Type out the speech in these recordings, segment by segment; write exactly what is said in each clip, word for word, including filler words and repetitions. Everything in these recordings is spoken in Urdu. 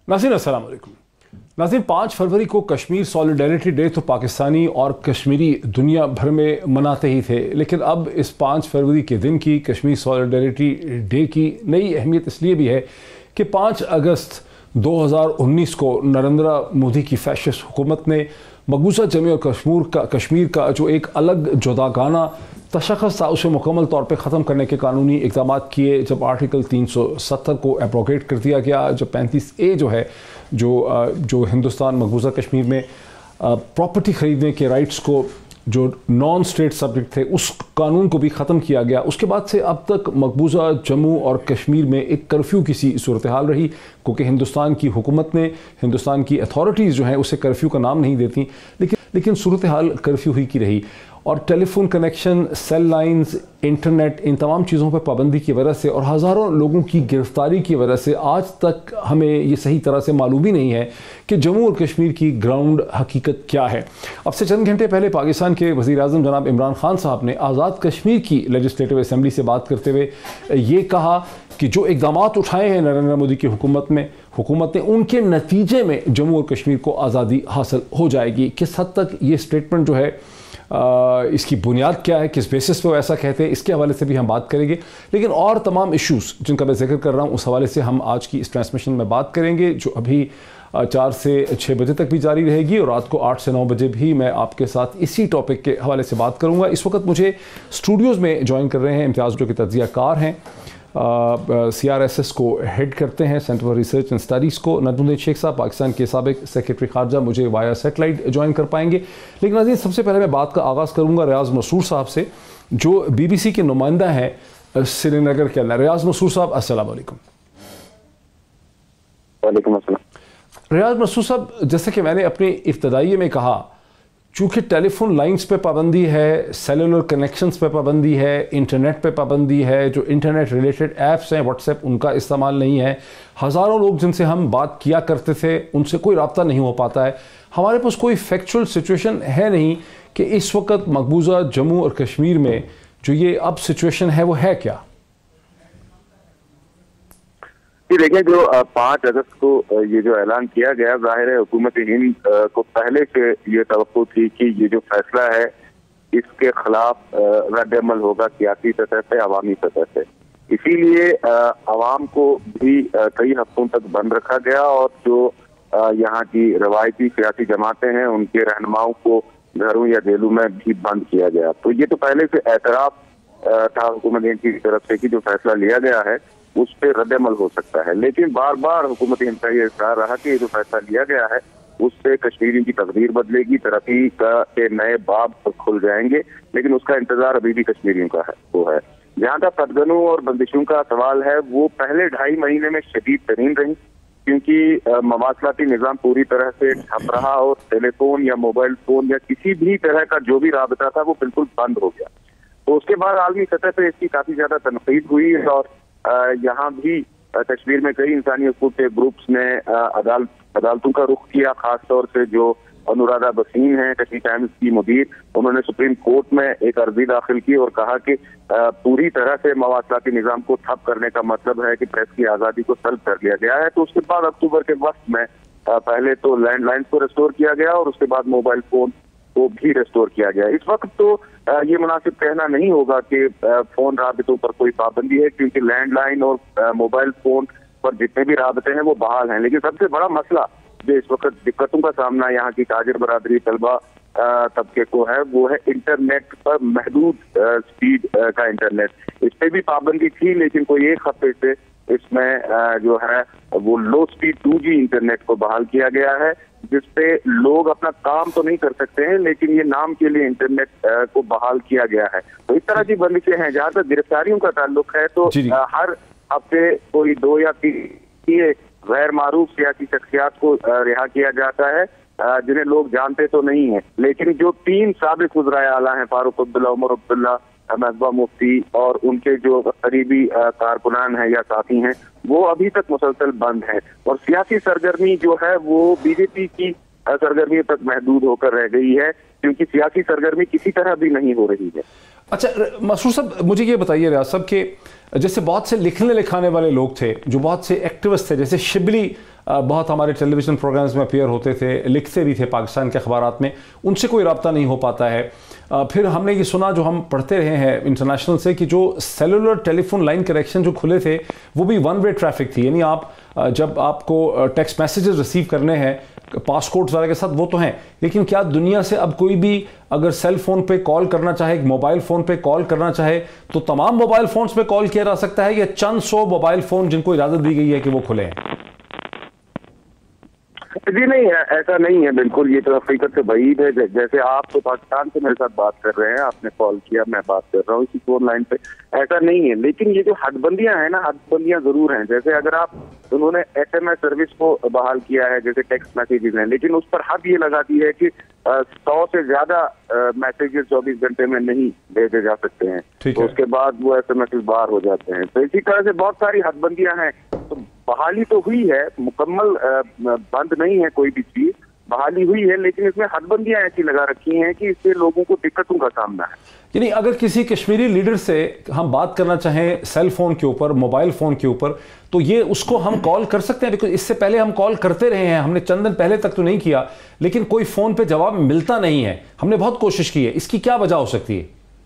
नाज़रीन अस्सलाम वालेकुम। नाज़रीन, पाँच फरवरी को कश्मीर सॉलिडेरिटी डे तो पाकिस्तानी और कश्मीरी दुनिया भर में मनाते ही थे, लेकिन अब इस पाँच फरवरी के दिन की कश्मीर सॉलिडेरिटी डे की नई अहमियत इसलिए भी है कि पाँच अगस्त दो हज़ार उन्नीस को नरेंद्र मोदी की फैशिस्ट हुकूमत ने मकबूजा जम्मू और कश्मीर का कश्मीर का जो एक अलग जुदागाना तशख़्ख़ुस था उसे मुकम्मल तौर पर ख़त्म करने के कानूनी इक़दाम किए। जब आर्टिकल तीन सौ सत्तर को एब्रोगेट कर दिया गया, जब पैंतीस ए जो है जो जो हिंदुस्तान मकबूजा कश्मीर में प्रॉपर्टी ख़रीदने के राइट्स को जो नॉन स्टेट सब्जेक्ट थे उस कानून को भी ख़त्म किया गया। उसके बाद से अब तक मकबूजा जम्मू और कश्मीर में एक कर्फ्यू की सी सूरत हाल रही, क्योंकि हिंदुस्तान की हुकूमत ने, हिंदुस्तान की अथॉरिटीज़ जो हैं उसे कर्फ्यू का नाम नहीं देती, लेकिन लेकिन सूरत हाल कर्फ्यू ही की रही। और telephone connection, cell lines, internet, इन तमाम चीज़ों पर पाबंदी की वजह से और हज़ारों लोगों की गिरफ्तारी की वजह से आज तक हमें ये सही तरह से मालूम ही नहीं है कि जम्मू और कश्मीर की ग्राउंड हकीकत क्या है। अब से चंद घंटे पहले पाकिस्तान के वज़ीर आज़म जनाब इमरान खान साहब ने आज़ाद कश्मीर की लेजिस्लेटिव असम्बली से बात करते हुए ये कहा कि जो इक़दाम उठाए हैं नरेंद्र मोदी की हुकूमत में हुकूमत ने उनके नतीजे में जम्मू और कश्मीर को आज़ादी हासिल हो जाएगी। किस हद तक ये स्टेटमेंट जो है आ, इसकी बुनियाद क्या है, किस बेसिस पे वो ऐसा कहते हैं, इसके हवाले से भी हम बात करेंगे। लेकिन और तमाम इश्यूज़ जिनका मैं जिक्र कर रहा हूँ उस हवाले से हम आज की इस ट्रांसमिशन में बात करेंगे, जो अभी चार से छः बजे तक भी जारी रहेगी और रात को आठ से नौ बजे भी मैं आपके साथ इसी टॉपिक के हवाले से बात करूँगा। इस वक्त मुझे स्टूडियोज़ में ज्वाइन कर रहे हैं इम्तियाज़, जो कि तज्ज़िया कार हैं, सी आर एस एस को हेड करते हैं, centre for research and studies को। नदमुद्दीन शेख साहब पाकिस्तान के साबिक सेक्रेटरी खारजा मुझे वाया सेटेलाइट ज्वाइन कर पाएंगे। लेकिन नाज़रीन, सबसे पहले मैं बात का आगाज़ करूँगा रियाज़ मसूर साहब से, जो बी बी सी के नुमाइंदा हैं श्रीनगर के अंदर। रियाज़ मसूर साहब अस्सलाम वालेकुम। वालेकुम अस्सलाम। रियाज़ मसूर साहब, जैसे कि मैंने अपने इब्तदाई में कहा, चूँकि टेलीफोन लाइंस पे पाबंदी है, सेलुलर कनेक्शंस पे पाबंदी है, इंटरनेट पे पाबंदी है, जो इंटरनेट रिलेटेड ऐप्स हैं व्हाट्सएप उनका इस्तेमाल नहीं है, हज़ारों लोग जिनसे हम बात किया करते थे उनसे कोई रब्ता नहीं हो पाता है, हमारे पास कोई फैक्चुअल सिचुएशन है नहीं कि इस वक्त मकबूजा जम्मू और कश्मीर में जो ये अब सिचुएशन है वो है क्या? देखिए, जो पाँच अगस्त को ये जो ऐलान किया गया, जाहिर है हुकूमत हिंद को पहले से ये तवक्को थी कि ये जो फैसला है इसके खिलाफ रद्द अमल होगा सियासी सतह पे, अवामी सतह पे। इसीलिए अवाम को भी कई हफ्तों तक बंद रखा गया और जो यहाँ की रवायती सियासी जमातें हैं उनके रहनुमाओं को घरों या जेलों में भी बंद किया गया। तो ये तो पहले से एतराफ था हुकूमत हिंद की तरफ से कि जो फैसला लिया गया है उस पर रद्द अमल हो सकता है, लेकिन बार बार हुकूमत हिंद का ये इशरार रहा कि ये जो फैसला लिया गया है उससे कश्मीरियों की तकदीर बदलेगी, तरक्की का के नए बाब खुल जाएंगे, लेकिन उसका इंतजार अभी भी कश्मीरियों का है वो है। जहाँ तक कटगनों और बंदिशों का सवाल है, वो पहले ढाई महीने में शदीद तरीन रही, क्योंकि मवासलाती निज़ाम पूरी तरह से ठप रहा और टेलीफोन या मोबाइल फोन या किसी भी तरह का जो भी राबता था वो बिल्कुल बंद हो गया। तो उसके बाद आलमी सतह पर इसकी काफी ज्यादा तनकीद हुई और यहाँ भी कश्मीर में कई इंसानी हकूक़ के ग्रुप्स ने अदालत अदालतों का रुख किया। खास तौर से जो अनुराधा बसीन है, कश्मीर टाइम्स की मुदीर, उन्होंने सुप्रीम कोर्ट में एक अर्जी दाखिल की और कहा कि पूरी तरह से मवासलाती निज़ाम को ठप करने का मतलब है कि प्रेस की आज़ादी को सल्ब कर लिया गया है। तो उसके बाद अक्टूबर के वक्त में पहले तो लैंडलाइंस को रेस्टोर किया गया और उसके बाद मोबाइल फोन को भी रेस्टोर किया गया। इस वक्त तो ये मुनासिब कहना नहीं होगा कि फोन राबितों पर कोई पाबंदी है, क्योंकि लैंडलाइन और मोबाइल फोन पर जितने भी राबते हैं वो बहाल हैं। लेकिन सबसे बड़ा मसला जो इस वक्त दिक्कतों का सामना यहाँ की ताजिर बरादरी, तलबा तबके को है, वो है इंटरनेट पर महदूद स्पीड का इंटरनेट। इस पर भी पाबंदी थी, लेकिन कोई एक हफ्ते से इसमें जो है वो low speed two G internet को बहाल किया गया है, जिसपे लोग अपना काम तो नहीं कर सकते हैं, लेकिन ये नाम के लिए इंटरनेट को बहाल किया गया है। तो इस तरह की बंदिशें हैं। जहाँ तक गिरफ्तारियों का ताल्लुक है, तो हर हफ्ते कोई दो या तीन गैर मारूफ सियासी शख्सियात को रिहा किया जाता है, जिन्हें लोग जानते तो नहीं है, लेकिन जो तीन साबिक वज़राए आला हैं, फारूक अब्दुल्ला, उमर अब्दुल्ला, महबूबा मुफ्ती और उनके जो करीबी कारकुनान हैं या साथी हैं, वो अभी तक मुसलसल बंद हैं और सियासी सरगर्मी जो है वो बीजेपी की सरगर्मी तक महदूद होकर रह गई है, क्योंकि सियासी सरगर्मी किसी तरह भी नहीं हो रही है। अच्छा मसूर साहब, मुझे ये बताइए रियाज साहब के जैसे बहुत से लिखने लिखाने वाले लोग थे, जो बहुत से एक्टिविस्ट थे, जैसे शिबली بہت ہمارے ٹیلی ویژن پروگرامز میں اپیئر ہوتے تھے، لکھتے بھی تھے پاکستان کے اخبارات میں، ان سے کوئی رابطہ نہیں ہو پاتا ہے۔ پھر ہم نے یہ سنا جو ہم پڑھتے رہے ہیں انٹرنیشنل سے کہ جو cellular telephone line connection جو کھلے تھے وہ بھی ون وے ٹریفک تھی، یعنی آپ جب آپ کو ٹیکسٹ میسیجز ریسیو کرنے ہیں پاسکوڈ وغیرہ کے ساتھ وہ تو ہیں، لیکن کیا دنیا سے اب کوئی بھی اگر سیل فون پہ کال کرنا چاہے، موبائل فون پہ کال کرنا چاہے تو تمام موبائل فونز پہ کال کیا جا سکتا ہے یا چند سو موبائل فون جن کو اجازت دی گئی ہے کہ وہ کھلے ہیں؟ جی نہیں، ایسا نہیں ہے، بالکل یہ تو حقیقت سے بعید ہے۔ جیسے آپ تو پاکستان سے میرے ساتھ بات کر رہے ہیں، آپ نے کال کیا، میں بات کر رہا ہوں اسی فون لائن پہ، ایسا نہیں ہے۔ لیکن یہ جو حد بندیاں ہیں نا، حد بندیاں ضرور ہیں۔ جیسے اگر آپ انہوں نے ایس ایم ایس سروس کو بحال کیا ہے، جیسے ٹیکسٹ میسیجز ہیں، لیکن اس پر حد یہ لگاتی ہے کہ سو سے زیادہ میسیجز چوبیس گھنٹے میں نہیں بھیجے جا سکتے ہیں، تو اس کے بعد وہ ایس ایم ایس باہر ہو جاتے ہیں۔ تو اسی طرح سے بہت ساری حد بندیاں ہیں۔ تو بحالی تو ہوئی ہے، مکمل بند نہیں ہے کوئی بھی چیز، بحالی ہوئی ہے، لیکن اس میں حد بندیاں ایسی لگا رکھی ہیں کہ اس سے لوگوں کو دقتوں کا سامنا ہے۔ یعنی اگر کسی کشمیری لیڈر سے ہم بات کرنا چاہیں سیل فون کے اوپر، موبائل فون کے اوپر، تو یہ اس کو ہم کال کر سکتے ہیں؟ بیکاز اس سے پہلے ہم کال کرتے رہے ہیں، ہم نے چند دن پہلے تک تو نہیں کیا، لیکن کوئی فون پہ جواب ملتا نہیں ہے، ہم نے بہت کوشش کی ہے، اس کی کیا وجہ ہو سکتی ہے؟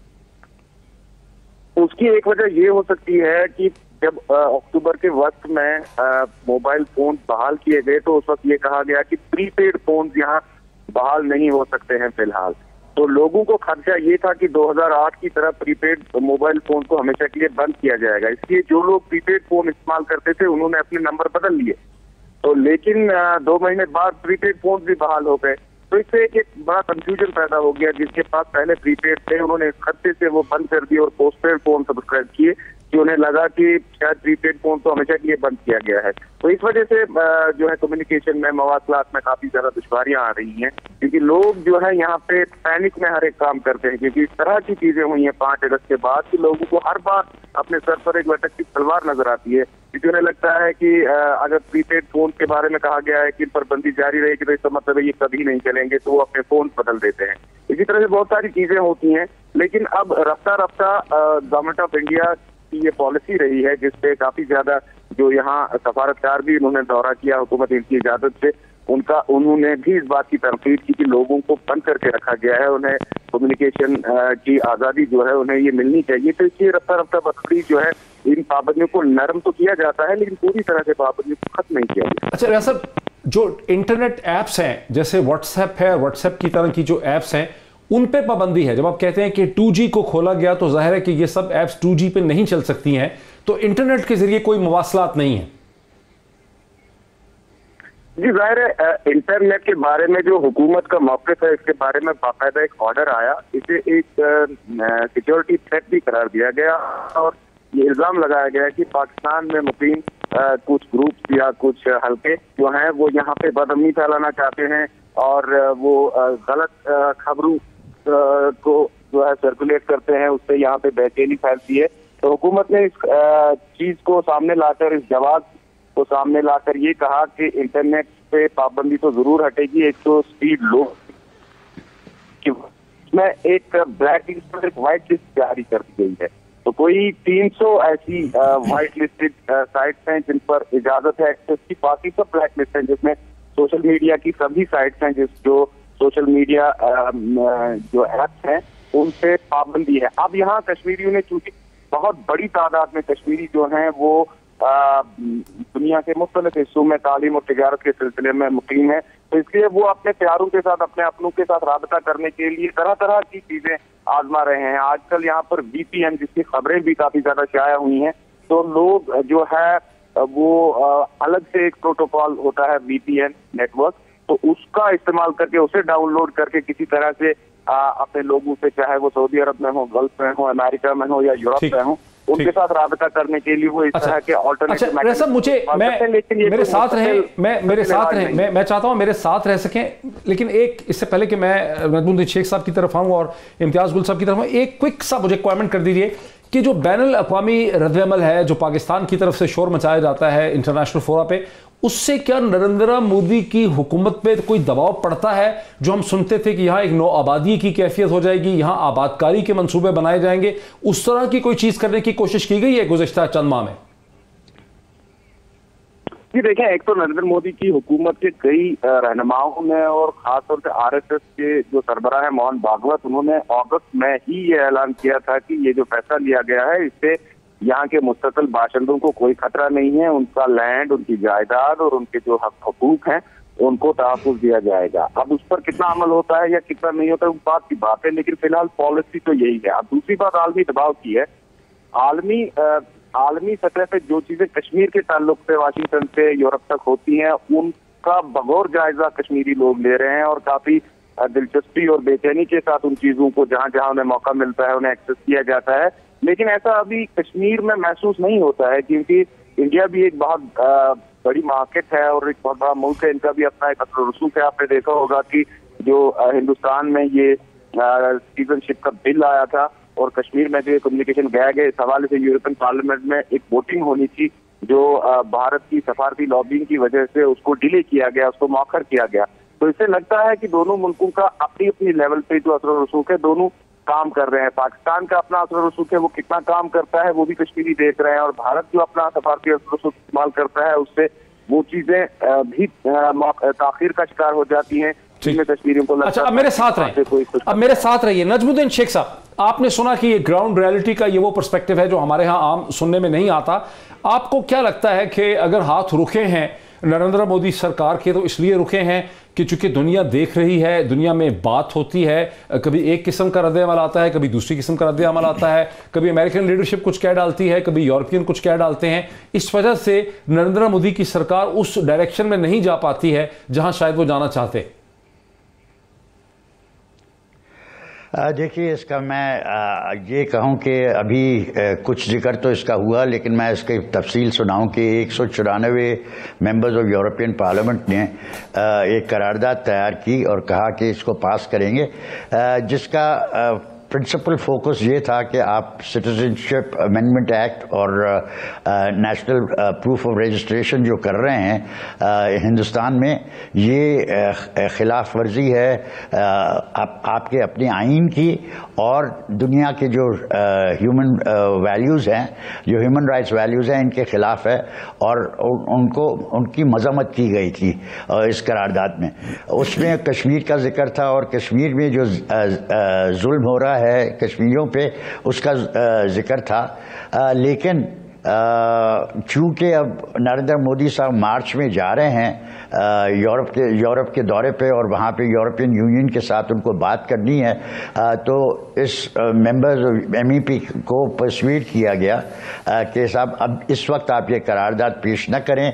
اس کی ایک وجہ یہ ہو سکتی ہے کہ جب اکتوبر کے وقت میں موبائل فون بحال کیے گئے تو اس وقت یہ کہا گیا کہ پری پیڈ فونز یہاں بحال نہیں ہو سکتے ہیں فی الحال۔ تو لوگوں کو خدشہ یہ تھا کہ دو ہزار آٹھ کی طرح پری پیڈ موبائل فون کو ہمیشہ کے لیے بند کیا جائے گا، اس لیے جو لوگ پری پیڈ فون استعمال کرتے تھے انہوں نے اپنے نمبر بدل لیے۔ تو لیکن دو مہینے بعد پری پیڈ فون بھی بحال ہو گئے، تو اس سے ایک بڑا کنفیوژن پیدا ہو گیا۔ جس کے پاس پہلے پری پیڈ تھے انہوں نے خطے سے وہ بند کر دیے اور پوسٹ پیڈ فون سبسکرائب کیے کہ انہیں لگا کہ شاید پری پیڈ فون تو ہمیشہ کے لیے بند کیا گیا ہے۔ تو اس وجہ سے جو ہے کمیونیکیشن میں، مواصلات میں کافی زیادہ دشواریاں آ رہی ہیں، کیونکہ لوگ جو ہے یہاں پہ پینک میں ہر ایک کام کرتے ہیں، کیونکہ اس طرح کی چیزیں ہوئی ہیں پانچ اگست کے بعد کہ لوگوں کو ہر بار اپنے سر پر ایک لٹکتی تلوار نظر آتی ہے، کیونکہ انہیں لگتا ہے کہ اگر پری پیڈ فون کے بارے میں کہا گیا ہے کہ ان پر بندی جاری رہے گی تو اس کا مطلب ہے یہ کبھی نہیں چلیں گے، تو وہ اپنے فون بدل دیتے ہیں۔ اسی طرح سے بہت ساری چیزیں ہوتی ہیں، لیکن اب رفتہ رفتہ گورنمنٹ آف انڈیا کی یہ پالیسی رہی ہے جس پہ کافی زیادہ جو یہاں سفارتکار بھی انہوں نے دورہ کیا حکومت ان کی اجازت سے، ان کا انہوں نے بھی اس بات کی تنقید کی کہ لوگوں کو بند کر کے رکھا گیا ہے، انہیں کمیونیکیشن کی آزادی جو ہے انہیں یہ ملنی چاہیے۔ تو اس لیے رفتہ رفتہ بتدریج جو ہے ان پابندیوں کو نرم تو کیا جاتا ہے، لیکن پوری طرح سے پابندیوں کو ختم نہیں کیا جاتا۔ اچھا ریاض صاحب، جو انٹرنیٹ ایپس ہیں جیسے واٹس ایپ ہے، واٹس ایپ کی طرح کی جو ایپس ہیں ان پہ پابندی ہے، جب آپ کہتے ہیں کہ ٹو جی کو کھولا گیا تو ظاہر ہے کہ یہ سب ایپس ٹو جی پہ نہیں چل سکتی ہیں، تو انٹرنیٹ کے ذریعے کوئی مواصلات نہیں ہیں؟ جی ظاہر ہے انٹرنیٹ کے بارے میں جو حکومت کا موقف ہے اس کے بارے میں باقاعدہ ایک آرڈر آیا، اسے ایک سیکیورٹی تھریٹ بھی قرار دیا گیا اور یہ الزام لگایا گیا کہ پاکستان میں مقیم کچھ گروپس یا کچھ حلقے جو ہیں وہ یہاں پہ بدامنی پھیلانا چاہتے ہیں اور وہ غلط خبروں کو جو ہے سرکولیٹ کرتے ہیں، اس سے یہاں پہ بے چینی پھیلتی ہے۔ تو حکومت نے اس چیز کو سامنے لا کر، اس جواز کو سامنے لا کر یہ کہا کہ انٹرنیٹ پہ پابندی تو ضرور ہٹے گی، ایک تو اسپیڈ لو، میں ایک بلیک لسٹ اور ایک وائٹ لسٹ جاری کر دی گئی ہے۔ تو کوئی تین سو ایسی وائٹ لسٹڈ سائٹس ہیں جن پر اجازت ہے ایکسیس کی، باقی سب بلیک لسٹ ہیں جس میں سوشل میڈیا کی سبھی سائٹس ہیں، جس جو سوشل میڈیا جو ایپس ہیں ان پہ پابندی ہے۔ اب یہاں کشمیریوں نے چونکہ بہت بڑی تعداد میں کشمیری جو ہیں وہ دنیا کے مختلف حصوں میں تعلیم اور تجارت کے سلسلے میں مقیم ہیں، تو اس لیے وہ اپنے پیاروں کے ساتھ، اپنے اپنوں کے ساتھ رابطہ کرنے کے لیے طرح طرح کی چیزیں آزما رہے ہیں۔ آج کل یہاں پر وی پی این جس کی خبریں بھی کافی زیادہ شائع ہوئی ہیں، تو لوگ جو ہے وہ الگ سے ایک پروٹوکال ہوتا ہے V P N network, تو اس کا استعمال کر کے اسے ڈاؤن لوڈ کر کے کسی طرح سے اپنے لوگوں سے، چاہے وہ سعودی عرب میں ہو، گلف میں ہو، امریکہ میں ہو یا یورپ میں ہو، ان کے ساتھ رابطہ کرنے کے لیے وہ اس طرح کے آلٹرنیٹو میتھڈ مجھے میرے ساتھ رہیں، میں میرے ساتھ رہیں میں میں چاہتا ہوں میرے ساتھ رہ سکیں، لیکن ایک اس سے پہلے کہ میں ندیم شیخ صاحب کی طرف آؤں اور امتیاز گل صاحب کی طرف آؤں، ایک کوئک سا مجھے کامنٹ کر دیجیے کہ جو بین الاقوامی رد عمل ہے جو پاکستان کی طرف سے شور مچایا جاتا ہے انٹرنیشنل فورا پہ، اس سے کیا نریندر مودی کی حکومت پہ کوئی دباؤ پڑتا ہے؟ جو ہم سنتے تھے کہ یہاں ایک نو آبادی کی کیفیت ہو جائے گی، یہاں آبادکاری کے منصوبے بنائے جائیں گے، اس طرح کی کوئی چیز کرنے کی کوشش کی گئی ہے گزشتہ چند ماہ میں؟ جی دیکھیں، ایک تو نریندر مودی کی حکومت کے کئی رہنماؤں نے اور خاص طور سے آر ایس ایس کے جو سربراہ ہیں موہن بھاگوت، انہوں نے اگست میں ہی یہ اعلان کیا تھا کہ یہ جو فیصلہ لیا گیا ہے اس سے یہاں کے مستقل باشندوں کو کوئی خطرہ نہیں ہے، ان کا لینڈ، ان کی جائیداد اور ان کے جو حق حقوق ہیں ان کو تحفظ دیا جائے گا۔ اب اس پر کتنا عمل ہوتا ہے یا کتنا نہیں ہوتا ہے اس بات کی بات ہے، لیکن فی الحال پالیسی تو یہی ہے۔ اب دوسری بات عالمی دباؤ کی ہے۔ عالمی عالمی سطح پہ جو چیزیں کشمیر کے تعلق سے واشنگٹن سے یورپ تک ہوتی ہیں ان کا بغور جائزہ کشمیری لوگ لے رہے ہیں اور کافی دلچسپی اور بے چینی کے ساتھ ان چیزوں کو جہاں جہاں انہیں موقع ملتا ہے انہیں ایکسس کیا جاتا ہے، لیکن ایسا ابھی کشمیر میں محسوس نہیں ہوتا ہے، کیونکہ انڈیا بھی ایک بہت بڑی مارکیٹ ہے اور ایک بہت بڑا ملک ہے، ان کا بھی اپنا ایک اثر و رسوخ ہے۔ آپ نے دیکھا ہوگا کہ جو ہندوستان میں یہ سٹیزن شپ کا بل آیا تھا اور کشمیر میں جو یہ کمیونیکیشن گیا گیا اس حوالے سے یورپین پارلیمنٹ میں ایک ووٹنگ ہونی تھی جو بھارت کی سفارتی لابنگ کی وجہ سے اس کو ڈیلے کیا گیا، اس کو مؤخر کیا گیا۔ تو اس سے لگتا ہے کہ دونوں ملکوں کا اپنی اپنی لیول پہ جو اثر و رسوخ ہے دونوں کام کر رہے ہیں۔ پاکستان کا اپنا اثر و رسوخ ہے، وہ کتنا کام کرتا ہے وہ بھی کشمیری دیکھ رہے ہیں، اور بھارت جو اپنا سفارتی اثر و رسوخ استعمال کرتا ہے اس سے وہ چیزیں بھی تاخیر کا شکار ہو جاتی ہیں۔ کشمیریوں کو اچھا، اب میرے ساتھ رہیں اب میرے ساتھ رہیے نجم الدین شیخ صاحب، آپ نے سنا کہ یہ گراؤنڈ ریالٹی کا یہ وہ پرسپیکٹو ہے جو ہمارے ہاں عام سننے میں نہیں آتا۔ آپ کو کیا لگتا ہے کہ اگر ہاتھ رکے ہیں نریندر مودی سرکار کے تو اس لیے رکے ہیں کہ چونکہ دنیا دیکھ رہی ہے، دنیا میں بات ہوتی ہے، کبھی ایک قسم کا رد عمل آتا ہے، کبھی دوسری قسم کا رد عمل آتا ہے، کبھی امریکن لیڈرشپ کچھ کہہ ڈالتی ہے، کبھی یورپین کچھ کہہ ڈالتے ہیں، اس وجہ سے نریندر مودی کی سرکار اس ڈائریکشن میں نہیں جا پاتی ہے جہاں شاید وہ جانا چاہتے؟ دیکھیے، اس کا میں یہ کہوں کہ ابھی کچھ ذکر تو اس کا ہوا، لیکن میں اس کی تفصیل سناؤں کہ ایک سو چورانوے ممبرز آف یورپین پارلیمنٹ نے ایک قرارداد تیار کی اور کہا کہ اس کو پاس کریں گے، جس کا پرنسپل فوکس یہ تھا کہ آپ سٹیزن شپ امینڈمنٹ ایکٹ اور نیشنل پروف آف رجسٹریشن جو کر رہے ہیں ہندوستان میں، یہ خلاف ورزی ہے آپ کے اپنے آئین کی اور دنیا کے جو ہیومن ویلیوز ہیں، جو ہیومن رائٹس ویلیوز ہیں، ان کے خلاف ہے، اور ان کو ان کی مذمت کی گئی تھی اس قرارداد میں۔ اس میں کشمیر کا ذکر تھا اور کشمیر میں جو ظلم ہو رہا ہے ہے کشمیریوں پہ اس کا ذکر تھا، لیکن چونکہ اب نریندر مودی صاحب مارچ میں جا رہے ہیں یورپ کے یورپ کے دورے پہ اور وہاں پہ یورپین یونین کے ساتھ ان کو بات کرنی ہے، تو اس ممبرز ایم ای پی کو پرسویڈ کیا گیا کہ صاحب اب اس وقت آپ یہ قرارداد پیش نہ کریں،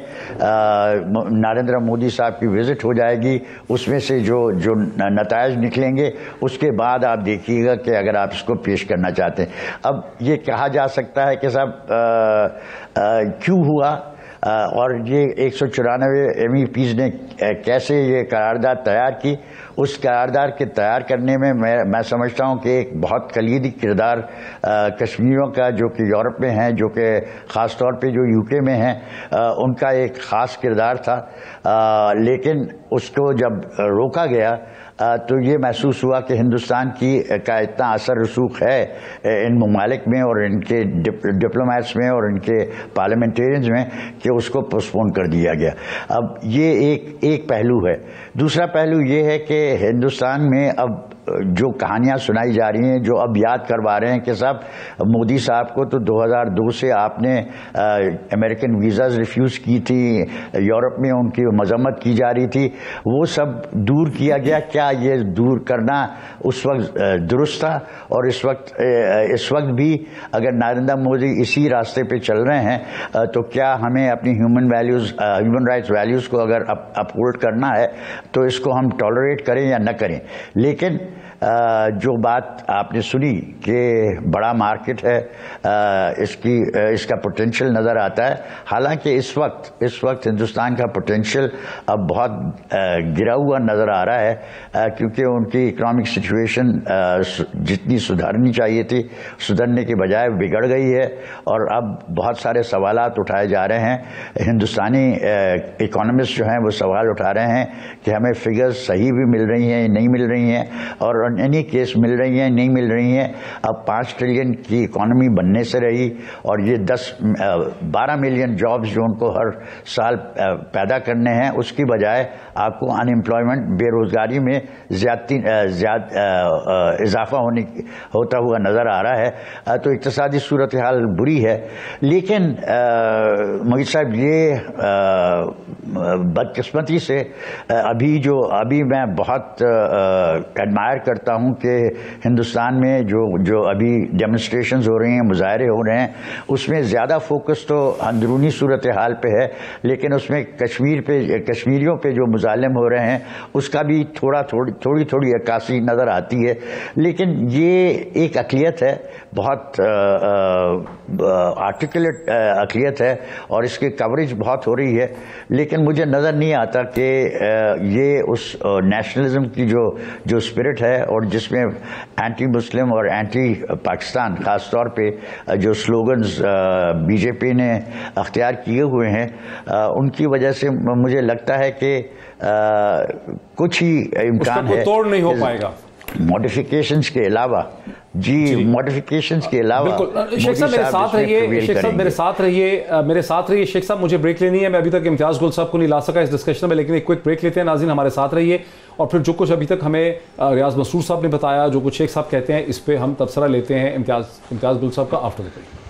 نریندر مودی صاحب کی وزٹ ہو جائے گی، اس میں سے جو جو نتائج نکلیں گے اس کے بعد آپ دیکھیے گا کہ اگر آپ اس کو پیش کرنا چاہتے ہیں۔ اب یہ کہا جا سکتا ہے کہ صاحب کیوں ہوا اور یہ ایک سو چورانوے ایم ای پیز نے کیسے یہ قرارداد تیار کی۔ اس قرارداد کے تیار کرنے میں میں سمجھتا ہوں کہ ایک بہت کلیدی کردار کشمیریوں کا جو کہ یورپ میں ہیں، جو کہ خاص طور پہ جو یو کے میں ہیں، ان کا ایک خاص کردار تھا، لیکن اس کو جب روکا گیا تو یہ محسوس ہوا کہ ہندوستان کی کا اتنا اثر رسوخ ہے ان ممالک میں اور ان کے ڈپلومیٹس میں اور ان کے پارلیمنٹیرینز میں کہ اس کو پوسٹپون کر دیا گیا۔ اب یہ ایک ایک پہلو ہے۔ دوسرا پہلو یہ ہے کہ ہندوستان میں اب جو کہانیاں سنائی جا رہی ہیں، جو اب یاد کروا رہے ہیں کہ صاحب مودی صاحب کو تو دو ہزار دو سے آپ نے امریکن ویزاز ریفیوز کی تھی، یورپ میں ان کی مذمت کی جا رہی تھی، وہ سب دور کیا گیا۔ کیا یہ دور کرنا اس وقت درست تھا؟ اور اس وقت اس وقت بھی اگر نریندر مودی اسی راستے پہ چل رہے ہیں تو کیا ہمیں اپنی human values human rights values کو اگر اپ ہولڈ کرنا ہے تو اس کو ہم ٹالریٹ کریں یا نہ کریں؟ لیکن جو بات آپ نے سنی کہ بڑا مارکیٹ ہے، اس کی اس کا پوٹینشیل نظر آتا ہے، حالانکہ اس وقت اس وقت ہندوستان کا پوٹینشیل اب بہت گرا ہوا نظر آ رہا ہے، کیونکہ ان کی اکنامک سچویشن جتنی سدھارنی چاہیے تھی سدھرنے کے بجائے بگڑ گئی ہے، اور اب بہت سارے سوالات اٹھائے جا رہے ہیں۔ ہندوستانی اکانومسٹ جو ہیں وہ سوال اٹھا رہے ہیں کہ ہمیں فگرز صحیح بھی مل رہی ہیں نہیں مل رہی ہیں، اور اور اینی کیس مل رہی ہیں نہیں مل رہی ہیں. اب پانچ ٹریلین کی اکانومی بننے سے رہی اور یہ دس بارہ ملین جابز جو ان کو ہر سال پیدا کرنے ہیں اس کی بجائے آپ کو ان امپلائمنٹ بے روزگاری میں زیادتی زیاد اضافہ ہونے ہوتا ہوا نظر آ رہا ہے. تو اقتصادی صورتحال بری ہے. لیکن مجید صاحب یہ بدقسمتی سے ابھی جو ابھی میں بہت ایڈمائر کرتا ہوں کہ ہندوستان میں جو جو ابھی ڈیمونسٹریشنز ہو رہی ہیں مظاہرے ہو رہے ہیں اس میں زیادہ فوکس تو اندرونی صورتحال پہ ہے لیکن اس میں کشمیر پہ کشمیریوں پہ جو مظالم ہو رہے ہیں اس کا بھی تھوڑا تھوڑی تھوڑی تھوڑی عکاسی نظر آتی ہے. لیکن یہ ایک اقلیت ہے بہت آرٹیکولیٹ اقلیت ہے اور اس کی کوریج بہت ہو رہی ہے. لیکن مجھے نظر نہیں آتا کہ یہ اس نیشنلزم کی جو جو اسپرٹ ہے اور جس میں اینٹی مسلم اور اینٹی پاکستان خاص طور پہ جو سلوگنز بی جے پی نے اختیار کیے ہوئے ہیں ان کی وجہ سے مجھے لگتا ہے کہ کچھ ہی امکان ہے توڑ نہیں ہو پائے گا ماڈیفیکیشنز کے علاوہ. جی ماڈیفیکیشنز کے علاوہ. بالکل شیخ صاحب میرے ساتھ رہیے شیخ صاحب میرے ساتھ رہیے میرے ساتھ رہیے شیخ صاحب مجھے بریک لینی ہے. میں ابھی تک امتیاز گل صاحب کو نہیں لا سکا اس ڈسکشن میں لیکن ایک کوئک بریک لیتے ہیں. ناظرین ہمارے ساتھ رہیے اور پھر جو کچھ ابھی تک ہمیں ریاض مسرور صاحب نے بتایا جو کچھ شیخ صاحب کہتے ہیں اس پہ ہم تبصرہ لیتے ہیں امتیاز امتیاز گل صاحب کا آفٹر دا بریک.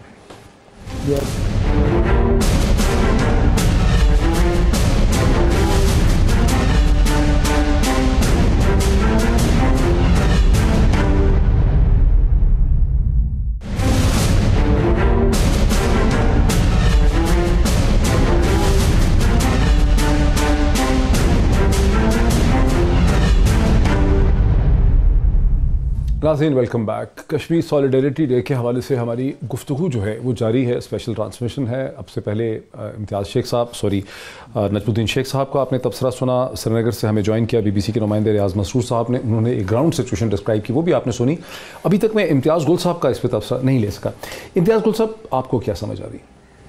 ناظرین welcome back. Kashmir solidarity day کے حوالے سے ہماری گفتگو جو ہے وہ جاری ہے. اسپیشل ٹرانسمیشن ہے. اب سے پہلے امتیاز شیخ صاحب سوری نجم الدین شیخ صاحب کا آپ نے تبصرہ سنا. سری نگر سے ہمیں جوائن کیا بی بی سی کے نمائندے ریاض مسرور صاحب نے. انہوں نے ایک گراؤنڈ سچویشن ڈسکرائب کی وہ بھی آپ نے سنی. ابھی تک میں امتیاز گل صاحب کا اس پہ تبصرہ نہیں لے سکا. امتیاز گل صاحب آپ کو کیا سمجھ آ رہی؟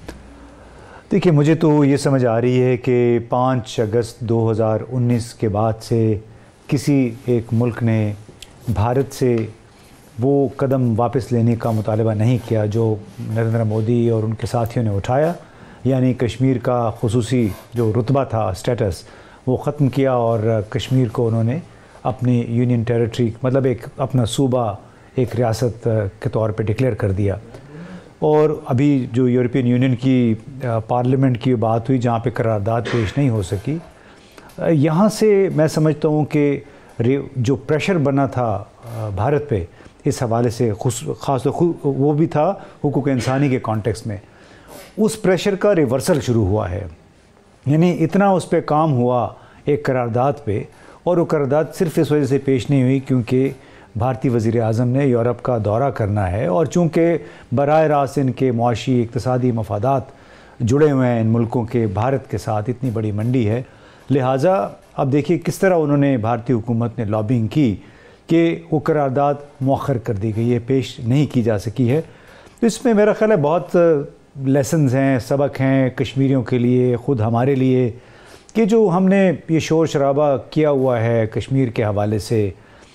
دیکھیے مجھے تو یہ سمجھ آ رہی ہے کہ پانچ اگست دو ہزار انیس کے بعد سے کسی ایک ملک نے بھارت سے وہ قدم واپس لینے کا مطالبہ نہیں کیا جو نریندر مودی اور ان کے ساتھیوں نے اٹھایا. یعنی کشمیر کا خصوصی جو رتبہ تھا اسٹیٹس وہ ختم کیا اور کشمیر کو انہوں نے اپنی یونین ٹیریٹری مطلب ایک اپنا صوبہ ایک ریاست کے طور پہ ڈکلیئر کر دیا. اور ابھی جو یورپین یونین کی پارلیمنٹ کی بات ہوئی جہاں پہ قرارداد پیش نہیں ہو سکی, یہاں سے میں سمجھتا ہوں کہ جو پریشر بنا تھا بھارت پہ اس حوالے سے خاص طور وہ بھی تھا حقوق انسانی کے کانٹیکس میں, اس پریشر کا ریورسل شروع ہوا ہے. یعنی اتنا اس پہ کام ہوا ایک قرارداد پہ اور وہ قرارداد صرف اس وجہ سے پیش نہیں ہوئی کیونکہ بھارتی وزیر اعظم نے یورپ کا دورہ کرنا ہے اور چونکہ براہ راست ان کے معاشی اقتصادی مفادات جڑے ہوئے ہیں ان ملکوں کے بھارت کے ساتھ, اتنی بڑی منڈی ہے, لہٰذا اب دیکھیے کس طرح انہوں نے بھارتی حکومت نے لابنگ کی کہ وہ قرارداد مؤخر کر دی گئی ہے, پیش نہیں کی جا سکی ہے. تو اس میں میرا خیال ہے بہت لیسنز ہیں, سبق ہیں کشمیریوں کے لیے, خود ہمارے لیے, کہ جو ہم نے یہ شور شرابہ کیا ہوا ہے کشمیر کے حوالے سے,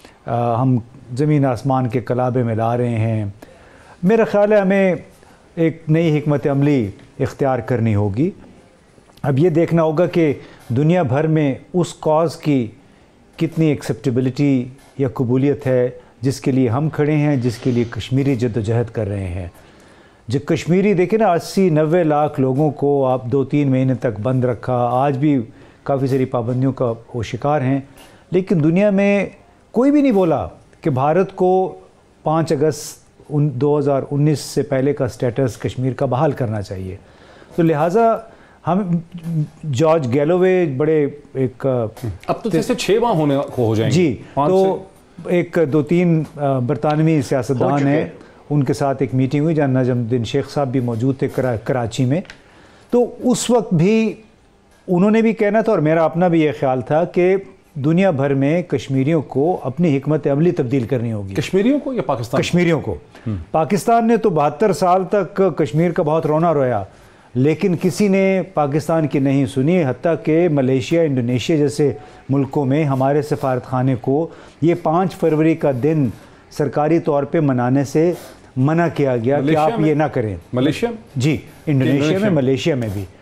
ہم زمین آسمان کے کلابے میں لا رہے ہیں. میرا خیال ہے ہمیں ایک نئی حکمت عملی اختیار کرنی ہوگی. اب یہ دیکھنا ہوگا کہ دنیا بھر میں اس کاز کی کتنی ایکسیپٹیبلٹی یا قبولیت ہے جس کے لیے ہم کھڑے ہیں, جس کے لیے کشمیری جد و جہد کر رہے ہیں. جو کشمیری دیکھیں نا اسی نوے لاکھ لوگوں کو آپ دو تین مہینے تک بند رکھا, آج بھی کافی ساری پابندیوں کا وہ شکار ہیں, لیکن دنیا میں کوئی بھی نہیں بولا کہ بھارت کو پانچ اگست دو ہزار انیس سے پہلے کا سٹیٹس کشمیر کا بحال کرنا چاہیے. تو لہٰذا ہم جارج گیلووے بڑے ایک اب تو جیسے چھ ماہ ہونے کو ہو جائیں گے جی, تو ایک دو تین برطانوی سیاستدان ہیں, ان کے ساتھ ایک میٹنگ ہوئی جہاں نجم الدین شیخ صاحب بھی موجود تھے کراچی میں. تو اس وقت بھی انہوں نے بھی کہنا تھا اور میرا اپنا بھی یہ خیال تھا کہ دنیا بھر میں کشمیریوں کو اپنی حکمت عملی تبدیل کرنی ہوگی. کشمیریوں کو یا پاکستان؟ کشمیریوں کو. پاکستان نے تو بہتر سال تک کشمیر کا بہت رونا رویا, لیکن کسی نے پاکستان کی نہیں سنی، حتیٰ کہ ملیشیا، انڈونیشیا جیسے ملکوں میں ہمارے سفارت خانے کو یہ پانچ فروری کا دن سرکاری طور پہ منانے سے منع کیا گیا کہ آپ یہ نہ کریں۔ ملیشیا جی، انڈونیشیا میں، ملیشیا میں بھی۔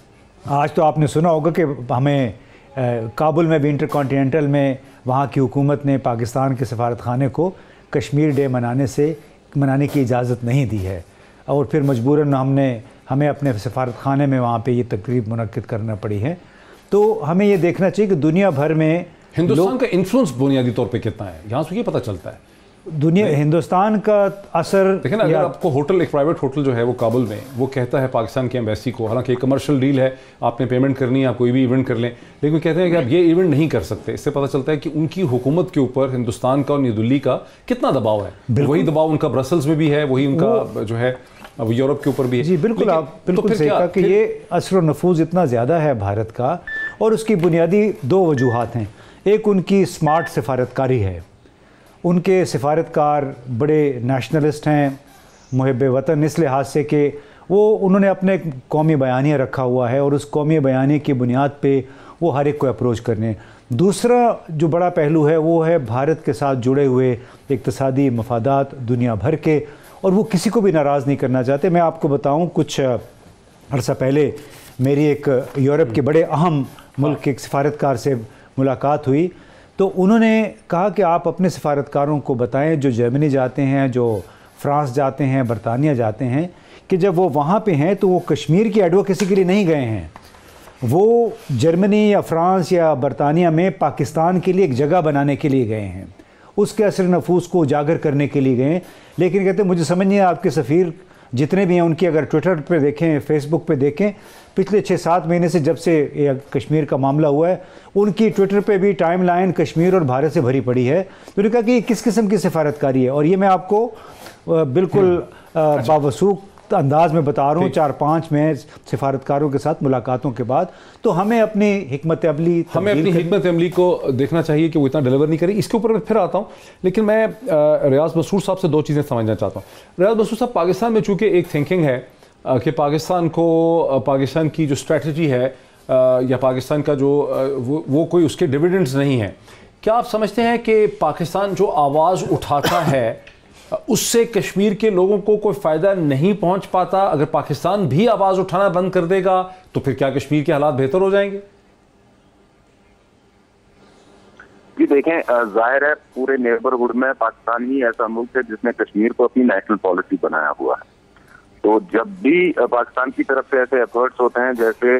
آج تو آپ نے سنا ہوگا کہ ہمیں کابل میں بھی انٹر کانٹیننٹل میں وہاں کی حکومت نے پاکستان کے سفارت خانے کو کشمیر ڈے منانے سے منانے کی اجازت نہیں دی ہے، اور پھر مجبوراً ہم نے ہمیں اپنے سفارت خانے میں وہاں پہ یہ تقریب منعقد کرنا پڑی ہے۔ تو ہمیں یہ دیکھنا چاہیے کہ دنیا بھر میں ہندوستان کا انفلوئنس بنیادی طور پہ کتنا ہے، یہاں سے یہ پتہ چلتا ہے دنیا ہندوستان کا اثر۔ دیکھیں نا، اگر آپ کو ہوٹل، ایک پرائیویٹ ہوٹل جو ہے وہ کابل میں، وہ کہتا ہے پاکستان کی ایمبیسی کو، حالانکہ ایک کمرشل ڈیل ہے، آپ نے پیمنٹ کرنی ہے، آپ کوئی بھی ایونٹ کر لیں، لیکن وہ کہتے ہیں کہ آپ یہ ایونٹ نہیں کر سکتے۔ اس سے پتہ چلتا ہے کہ ان کی حکومت کے اوپر ہندوستان کا اور نیو دہلی کا کتنا دباؤ ہے۔ وہی دباؤ ان کا برسلز میں بھی ہے، وہی ان کا جو ہے یورپ کے اوپر بھی ہے۔ جی بالکل، آپ بالکل صحیح کہا کہ یہ اثر و نفوذ اتنا زیادہ ہے بھارت کا، اور اس کی بنیادی دو وجوہات ہیں۔ ایک ان کی سمارٹ سفارت کاری ہے، ان کے سفارت کار بڑے نیشنلسٹ ہیں، محب وطن، اس لحاظ سے کہ وہ انہوں نے اپنے قومی بیانیہ رکھا ہوا ہے، اور اس قومی بیانیے کی بنیاد پہ وہ ہر ایک کو اپروچ کرنے۔ دوسرا جو بڑا پہلو ہے وہ ہے بھارت کے ساتھ جڑے ہوئے اقتصادی مفادات دنیا بھر کے، اور وہ کسی کو بھی ناراض نہیں کرنا چاہتے۔ میں آپ کو بتاؤں، کچھ عرصہ پہلے میری ایک یورپ کے بڑے اہم ملک کے ایک سفارتکار سے ملاقات ہوئی، تو انہوں نے کہا کہ آپ اپنے سفارتکاروں کو بتائیں جو جرمنی جاتے ہیں، جو فرانس جاتے ہیں، برطانیہ جاتے ہیں، کہ جب وہ وہاں پہ ہیں تو وہ کشمیر کی ایڈوکیسی کے لیے نہیں گئے ہیں، وہ جرمنی یا فرانس یا برطانیہ میں پاکستان کے لیے ایک جگہ بنانے کے لیے گئے ہیں، اس کے اثر نفوذ کو اجاگر کرنے کے لیے گئے ہیں۔ لیکن کہتے ہیں مجھے سمجھ نہیں ہے، آپ کے سفیر جتنے بھی ہیں ان کی اگر ٹویٹر پہ دیکھیں، فیس بک پہ دیکھیں، پچھلے چھ سات مہینے سے جب سے یہ کشمیر کا معاملہ ہوا ہے، ان کی ٹویٹر پہ بھی ٹائم لائن کشمیر اور بھارت سے بھری پڑی ہے۔ تو نے کہا کہ یہ کس قسم کی سفارتکاری ہے، اور یہ میں آپ کو بالکل باوثوق انداز میں بتا رہا ہوں، چار پانچ میں سفارتکاروں کے ساتھ ملاقاتوں کے بعد۔ تو ہمیں اپنی حکمت عملی ہمیں اپنی حکمت عملی کو دیکھنا چاہیے کہ وہ اتنا ڈیلیور نہیں کرے۔ اس کے اوپر میں پھر آتا ہوں، لیکن میں ریاض مسرور صاحب سے دو چیزیں سمجھنا چاہتا ہوں۔ ریاض مسرور صاحب، پاکستان میں چونکہ ایک تھنکنگ ہے کہ پاکستان کو، پاکستان کی جو اسٹریٹجی ہے یا پاکستان کا جو وہ کوئی اس کے ڈیویڈنڈز نہیں ہیں، کیا آپ سمجھتے ہیں کہ پاکستان جو آواز اٹھاتا ہے اس سے کشمیر کے لوگوں کو کوئی فائدہ نہیں پہنچ پاتا؟ اگر پاکستان بھی آواز اٹھانا بند کر دے گا تو پھر کیا کشمیر کے حالات بہتر ہو جائیں گے؟ جی دیکھیں، ظاہر ہے پورے نیبرہڈ میں پاکستان ہی ایسا ملک ہے جس نے کشمیر کو اپنی نیشنل پالیسی بنایا ہوا ہے۔ تو جب بھی پاکستان کی طرف سے ایسے ایفرٹس ہوتے ہیں، جیسے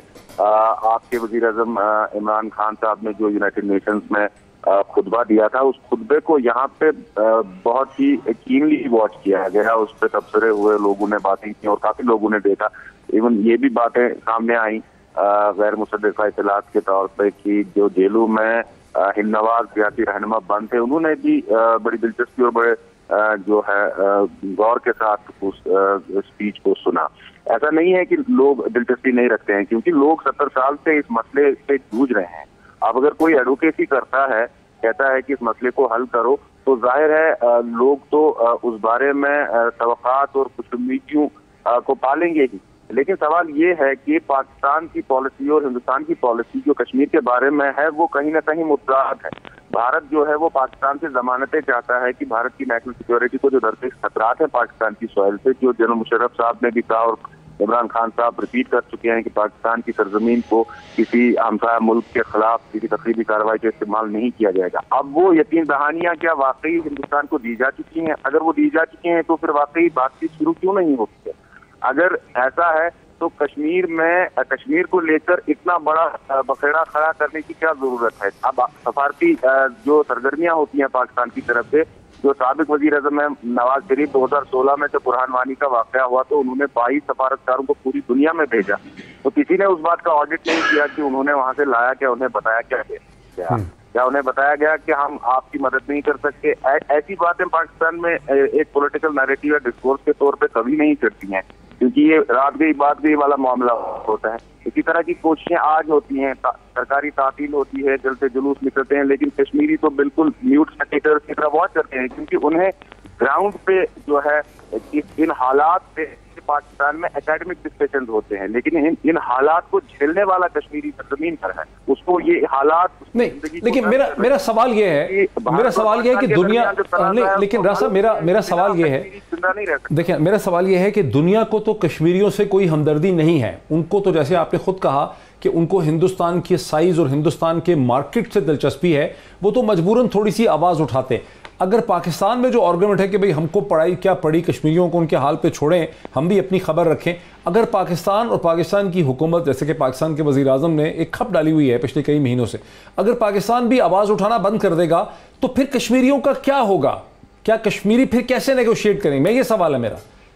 آپ کے وزیر اعظم عمران خان صاحب نے جو یونائٹڈ نیشنز میں خطبہ دیا تھا، اس خطبے کو یہاں پہ بہت ہی کینلی واچ کیا گیا، اس پہ تبصرے ہوئے، لوگوں نے باتیں کی اور کافی لوگوں نے دیکھا۔ ایون یہ بھی باتیں سامنے آئیں غیر مصدقہ اطلاعات کے طور پہ کہ جو جیلوں میں ہند نواز سیاسی رہنما بند تھے، انہوں نے بھی بڑی دلچسپی اور بڑے جو ہے غور کے ساتھ اس اسپیچ کو سنا۔ ایسا نہیں ہے کہ لوگ دلچسپی نہیں رکھتے ہیں، کیونکہ لوگ ستر سال سے اس مسئلے سے جوجھ رہے ہیں۔ اب اگر کوئی ایڈوکیسی کرتا ہے، کہتا ہے کہ اس مسئلے کو حل کرو، تو ظاہر ہے لوگ تو اس بارے میں توقعات اور خوش امیدیوں کو پالیں گے ہی۔ لیکن سوال یہ ہے کہ پاکستان کی پالیسی اور ہندوستان کی پالیسی جو کشمیر کے بارے میں ہے وہ کہیں نہ کہیں متضاد ہے۔ بھارت جو ہے وہ پاکستان سے ضمانتیں چاہتا ہے کہ بھارت کی نیشنل سیکورٹی کو جو درپیش خطرات ہیں پاکستان کی سوئل سے، جو جنرل مشرف صاحب نے بھی کہا اور عمران خان صاحب ریپیٹ کر چکے ہیں کہ پاکستان کی سرزمین کو کسی ہمسایہ ملک کے خلاف کسی تخریبی کارروائی کا استعمال نہیں کیا جائے گا۔ اب وہ یقین دہانیاں کیا واقعی ہندوستان کو دی جا چکی ہیں؟ اگر وہ دی جا چکی ہیں تو پھر واقعی بات چیت شروع کیوں نہیں ہوتی ہے؟ اگر ایسا ہے تو کشمیر میں کشمیر کو لے کر اتنا بڑا بکھیڑا کھڑا کرنے کی کیا ضرورت ہے؟ اب سفارتی جو سرگرمیاں ہوتی ہیں پاکستان کی طرف سے، جو سابق وزیر اعظم نواز شریف دو ہزار سولہ میں سے برہان وانی کا واقعہ ہوا تو انہوں نے بائیس سفارتکاروں کو پوری دنیا میں بھیجا، تو کسی نے اس بات کا آڈٹ نہیں کیا کہ انہوں نے وہاں سے لایا کیا، انہیں بتایا کیا کیا کیا انہیں بتایا گیا کہ ہم آپ کی مدد نہیں کر سکتے؟ ایسی باتیں پاکستان میں ایک پولیٹیکل نیریٹو یا ڈسکورس کے طور پہ کبھی نہیں چلتی ہیں، کیونکہ یہ رات گئی بات گئی والا معاملہ ہوتا ہے۔ اسی طرح کی کوششیں آج ہوتی ہیں، سرکاری تعطیل ہوتی ہے، جلسے جلوس نکلتے ہیں، لیکن کشمیری تو بالکل میوٹ سیکٹر کی طرح واچ کرتے ہیں، کیونکہ انہیں گراؤنڈ پہ جو ہے ان حالات پہ پاکستان میں اکیڈمک ڈسکشن ہوتے ہیں، لیکن ان حالات کو جھیلنے والا کشمیری زمین پر ہے، اس کو یہ حالات نہیں۔ لیکن میرا میرا سوال یہ ہے میرا سوال یہ ہے کہ دنیا لیکن راز صاحب میرا میرا سوال یہ ہے دیکھیں میرا سوال یہ ہے کہ دنیا کو تو کشمیریوں سے کوئی ہمدردی نہیں ہے، ان کو تو جیسے آپ نے خود کہا کہ ان کو ہندوستان کے سائز اور ہندوستان کے مارکیٹ سے دلچسپی ہے، وہ تو مجبوراً تھوڑی سی آواز اٹھاتے ہیں۔ اگر پاکستان میں جو آرگومنٹ ہے کہ بھئی ہم کو پڑھائی کیا پڑھی، کشمیریوں کو ان کے حال پہ چھوڑیں، ہم بھی اپنی خبر رکھیں، اگر پاکستان اور پاکستان کی حکومت جیسے کہ پاکستان کے وزیر اعظم نے ایک کھپ ڈالی ہوئی ہے پچھلے کئی مہینوں سے، اگر پاکستان بھی آواز اٹھانا بند کر دے گا تو پھر کشمیریوں کا کیا ہوگا؟ کیا کشمیری پھر کیسے نیگوشیٹ کریں؟ میں یہ سوال ہے میرا۔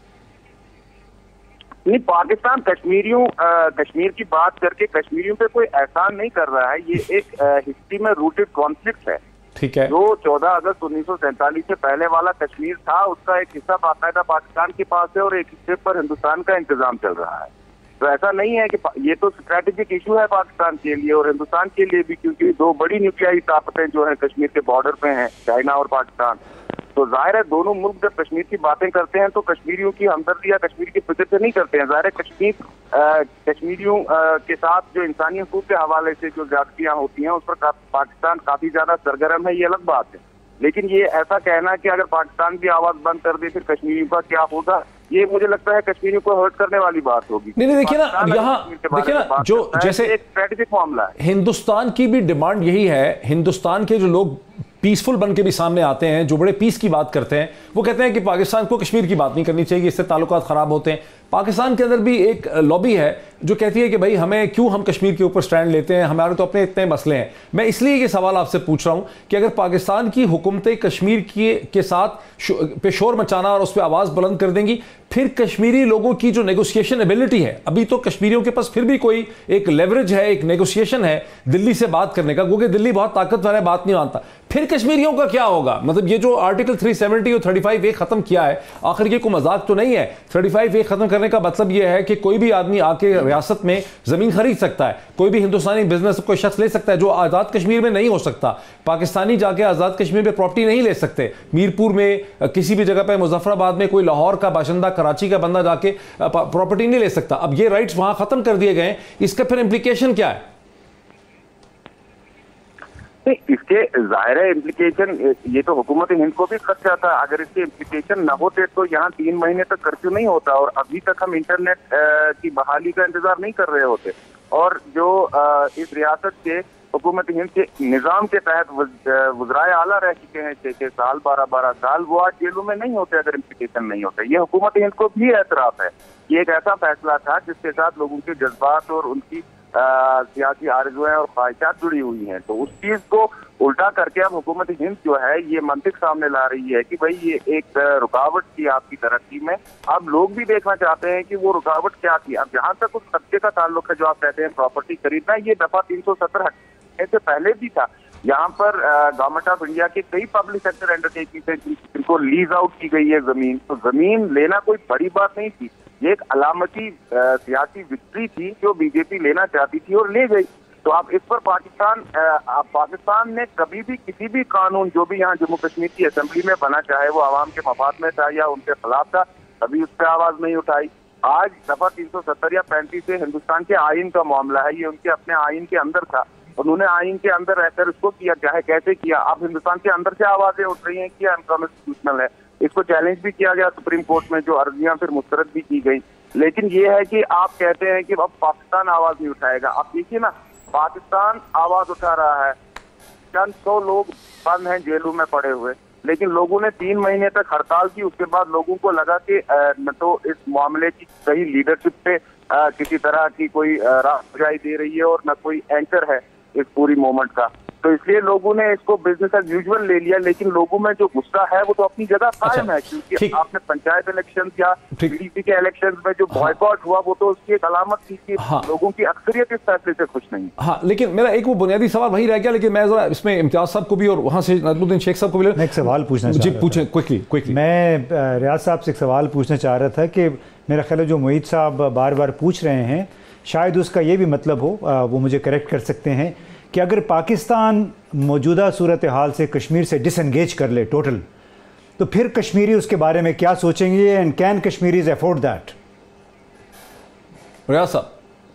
نہیں، پاکستان کشمیریوں کشمیر کی بات کر کے کشمیریوں پہ کوئی احسان نہیں کر رہا ہے، یہ ایک ہسٹری میں روٹڈ کانفلکٹ ہے۔ ٹھیک ہے، جو چودہ اگست انیس سو سینتالیس سے پہلے والا کشمیر تھا، اس کا ایک حصہ باقاعدہ پاکستان کے پاس ہے اور ایک حصے پر ہندوستان کا انتظام چل رہا ہے۔ تو ایسا نہیں ہے کہ یہ تو اسٹریٹجک ایشو ہے پاکستان کے لیے اور ہندوستان کے لیے بھی، کیونکہ دو بڑی نیوکلیائی طاقتیں جو ہیں کشمیر کے بارڈر پہ ہیں، چائنا اور پاکستان۔ تو ظاہر ہے دونوں ملک جب کشمیر کی باتیں کرتے ہیں تو کشمیریوں کی ہمدردی یا کشمیر کی فکر سے نہیں کرتے ہیں۔ ظاہر ہے کشمیر کشمیریوں کے ساتھ جو انسانی حقوق کے حوالے سے جو زیادتیاں ہوتی ہیں اس پر پاکستان کافی زیادہ سرگرم ہے، یہ الگ بات ہے، لیکن یہ ایسا کہنا کہ اگر پاکستان بھی آواز بند کر دے پھر کشمیریوں کا کیا ہوگا، یہ مجھے لگتا ہے کشمیریوں کو ہرٹ کرنے والی بات ہوگی۔ نہیں نہیں دیکھیں نا، اب یہاں دیکھیں نا، جو جیسے ایک اسٹریٹجک معاملہ ہے، ہندوستان کی بھی ڈیمانڈ یہی ہے، ہندوستان کے جو لوگ پیسفل بن کے بھی سامنے آتے ہیں، جو بڑے پیس کی بات کرتے ہیں، وہ کہتے ہیں کہ پاکستان کو کشمیر کی بات نہیں کرنی چاہیے، اس سے تعلقات خراب ہوتے ہیں۔ پاکستان کے اندر بھی ایک لابی ہے جو کہتی ہے کہ بھائی ہمیں کیوں ہم کشمیر کے اوپر سٹینڈ لیتے ہیں، ہمارے تو اپنے اتنے مسئلے ہیں۔ میں اس لیے یہ سوال آپ سے پوچھ رہا ہوں کہ اگر پاکستان کی حکومتیں کشمیر کے ساتھ پہ شور مچانا اور اس پہ آواز بلند کر دیں گی، پھر کشمیری لوگوں کی جو نیگوسیشن ایبلٹی ہے، ابھی تو کشمیریوں کے پاس پھر بھی کوئی ایک لیوریج ہے، ایک نیگوسیشن ہے دلی سے بات کرنے کا، کیونکہ دلی بہت طاقتور ہے، بات نہیں مانتا، پھر کشمیریوں کا کیا ہوگا؟ مطلب یہ جو آرٹیکل تھری سیونٹی اور تھرٹی فائیو اے ختم کیا ہے، آخر یہ کوئی مذاق تو نہیں ہے۔ تھرٹی فائیو اے ختم کرنے کا مطلب یہ ہے کہ کوئی بھی آدمی آ کے ریاست میں زمین خرید سکتا ہے، کوئی بھی ہندوستانی بزنس کوئی شخص لے سکتا ہے، جو آزاد کشمیر میں نہیں ہو سکتا۔ پاکستانی جا کے آزاد کشمیر میں پراپرٹی نہیں لے سکتے، میرپور میں کسی بھی جگہ پہ، مظفر آباد میں کوئی لاہور کا باشندہ، کراچی کا بندہ جا کے پراپرٹی نہیں لے سکتا۔ اب یہ رائٹس وہاں ختم کر دیے گئے، اس کا پھر امپلیکیشن کیا ہے؟ اس کے ظاہر ہے امپلیکیشن، یہ تو حکومت ہند کو بھی خدشہ تھا، اگر اس کے امپلیکیشن نہ ہوتے تو یہاں تین مہینے تک کرفیو نہیں ہوتا اور ابھی تک ہم انٹرنیٹ کی بحالی کا انتظار نہیں کر رہے ہوتے، اور جو اس ریاست کے حکومت ہند کے نظام کے تحت وزرائے اعلیٰ رہ چکے ہیں چھ چھ سال، بارہ بارہ سال، وہ آج جیلوں میں نہیں ہوتے اگر امپلیکیشن نہیں ہوتے۔ یہ حکومت ہند کو بھی اعتراف ہے، یہ ایک ایسا فیصلہ تھا جس کے ساتھ لوگوں کے جذبات اور ان کی سیاسی آرزویں اور خواہشات جڑی ہوئی ہیں، تو اس چیز کو الٹا کر کے اب حکومت ہند جو ہے یہ منطق سامنے لا رہی ہے کہ بھائی یہ ایک رکاوٹ تھی آپ کی ترقی میں، اب لوگ بھی دیکھنا چاہتے ہیں کہ وہ رکاوٹ کیا تھی۔ اب جہاں تک اس طبقے کا تعلق ہے جو آپ کہتے ہیں پراپرٹی خریدنا، یہ دفعہ تین سو ستر ہٹنے سے پہلے بھی تھا، یہاں پر گورنمنٹ آف انڈیا کے کئی پبلک سیکٹر انڈرٹیکنگ سے جن کو لیز آؤٹ کی گئی ہے زمین، تو زمین لینا کوئی بڑی بات نہیں تھی، یہ ایک علامتی سیاسی وکٹری تھی جو بی جے پی لینا چاہتی تھی اور لے گئی۔ تو آپ اس پر پاکستان پاکستان نے کبھی بھی کسی بھی قانون جو بھی یہاں جموں کشمیر کی اسمبلی میں بنا، چاہے وہ عوام کے مفاد میں تھا یا ان کے خلاف تھا، کبھی اس پہ آواز نہیں اٹھائی۔ آج دفعہ تین سو ستر یا پینتیس سے ہندوستان کے آئین کا معاملہ ہے، یہ ان کے اپنے آئین کے اندر تھا، انہوں نے آئین کے اندر رہ کر اس کو کیا، چاہے کیسے کیا۔ اب ہندوستان کے اندر سے آوازیں اٹھ رہی ہیں کہ انکانسٹیٹیوشنل ہے، اس کو چیلنج بھی کیا گیا سپریم کورٹ میں، جو عرضیاں پھر مسترد بھی کی گئی، لیکن یہ ہے کہ آپ کہتے ہیں کہ اب پاکستان آواز نہیں اٹھائے گا۔ آپ دیکھیے نا، پاکستان آواز اٹھا رہا ہے، چند سو لوگ بند ہیں جیلوں میں پڑے ہوئے، لیکن لوگوں نے تین مہینے تک ہڑتال کی، اس کے بعد لوگوں کو لگا کہ نہ تو اس معاملے کی صحیح لیڈرشپ پہ کسی طرح کی کوئی راہ دکھائی دے رہی ہے اور نہ کوئی اینکر ہے اس پوری موومنٹ کا، تو اس لیے لوگوں نے اس کو بزنس ایز یوزول لے لیا، لیکن لوگوں میں جو غصہ ہے وہ تو اپنی جگہ قائم ہے، کیونکہ آپ نے پنچایت الیکشن یا پی ڈی سی کے الیکشن میں جو بائیکاٹ ہوا وہ تو اس کی ایک علامت تھی کہ لوگوں کی اکثریت اس فیصلے سے خوش نہیں۔ ہاں، لیکن میرا ایک وہ بنیادی سوال وہی رہ گیا، لیکن میں ذرا اس میں امتیاز صاحب کو بھی اور وہاں سے نظم الدین شیخ صاحب کو بھی ایک سوال پوچھنا چاہ جی پوچھیں کوئکلی کوئکلی میں ریاض صاحب سے ایک سوال پوچھنا چاہ رہا تھا کہ میرا خیال ہے جو معید صاحب بار بار پوچھ رہے ہیں شاید اس کا یہ بھی مطلب ہو، وہ مجھے کریکٹ کر سکتے ہیں، کہ اگر پاکستان موجودہ صورتحال سے کشمیر سے ڈس انگیج کر لے ٹوٹل، تو پھر کشمیری اس کے بارے میں کیا سوچیں گے، and can Kashmiris afford that? Riaz صاحب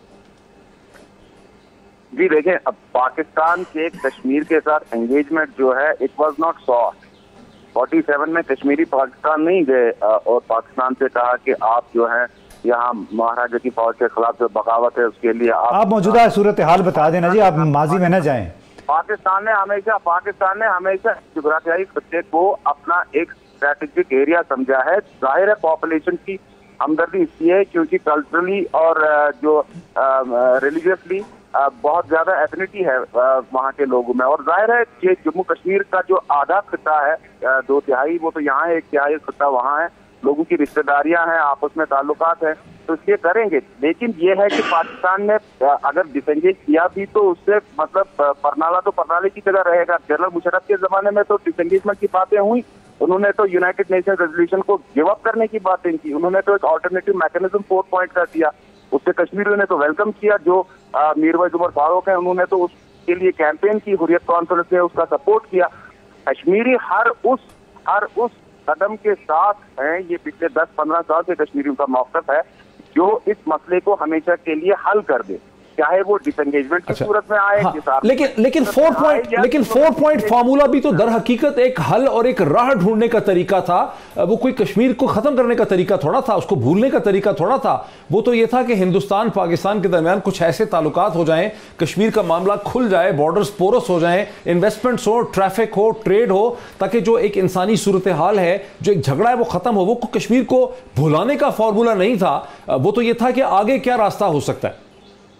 جی دیکھیں، اب پاکستان کے کشمیر کے ساتھ انگیجمنٹ جو ہے it was not soft. Forty seven میں کشمیری پاکستان نہیں گئے اور پاکستان سے کہا کہ آپ جو ہے یہاں مہاراجا کی فوج کے خلاف جو بغاوت ہے اس کے لیے آپ موجودہ صورتحال بتا دینا جی، آپ ماضی میں نہ جائیں. پاکستان نے ہمیشہ پاکستان نے ہمیشہ جغرافیائی خطے کو اپنا ایک اسٹریٹجک ایریا سمجھا ہے. ظاہر ہے پاپولیشن کی ہمدردی اس لیے کیونکہ کلچرلی اور جو ریلیجیسلی بہت زیادہ ایتھنیٹی ہے وہاں کے لوگوں میں، اور ظاہر ہے کہ جموں کشمیر کا جو آدھا خطہ ہے دو تہائی وہ تو یہاں ہے، ایک تہائی خطہ وہاں ہے، لوگوں کی رشتہ داریاں ہیں، آپس میں تعلقات ہیں، تو اس لیے کریں گے. لیکن یہ ہے کہ پاکستان نے اگر ڈس انگیج کیا بھی تو اس سے مطلب پرنالہ تو پرنالے کی جگہ رہے گا. جنرل مشرف کے زمانے میں تو ڈس انگیجمنٹ کی باتیں ہوئی، انہوں نے تو یونائٹڈ نیشن ریزولوشن کو گیو اپ کرنے کی باتیں کی، انہوں نے تو ایک آلٹرنیٹو میکنزم فور پوائنٹ کا دیا، اس سے کشمیریوں نے تو ویلکم کیا. جو میرویس عمر فاروق ہیں انہوں نے تو اس کے لیے کیمپین کی، حریت کانفرنس نے اس کا سپورٹ کیا. کشمیری ہر اس ہر اس قدم کے ساتھ ہیں. یہ پچھلے دس پندرہ سال سے کشمیریوں کا موقف ہے جو اس مسئلے کو ہمیشہ کے لیے حل کر دے، چاہے وہ ڈس انگیجمنٹ کی صورت میں آئے. لیکن لیکن فور پوائنٹ لیکن فور پوائنٹ فارمولا بھی تو در حقیقت ایک حل اور ایک راہ ڈھونڈنے کا طریقہ تھا. وہ کوئی کشمیر کو ختم کرنے کا طریقہ تھوڑا تھا، اس کو بھولنے کا طریقہ تھوڑا تھا. وہ تو یہ تھا کہ ہندوستان پاکستان کے درمیان کچھ ایسے تعلقات ہو جائیں، کشمیر کا معاملہ کھل جائے، بارڈرز پورس ہو جائیں، انویسٹمنٹس ہو، ٹریفک ہو، ٹریڈ ہو، تاکہ جو ایک انسانی صورتحال ہے، جو ایک جھگڑا ہے وہ ختم ہو. وہ کشمیر کو بھولانے کا فارمولا نہیں تھا، وہ تو یہ تھا کہ آگے کیا راستہ ہو سکتا ہے.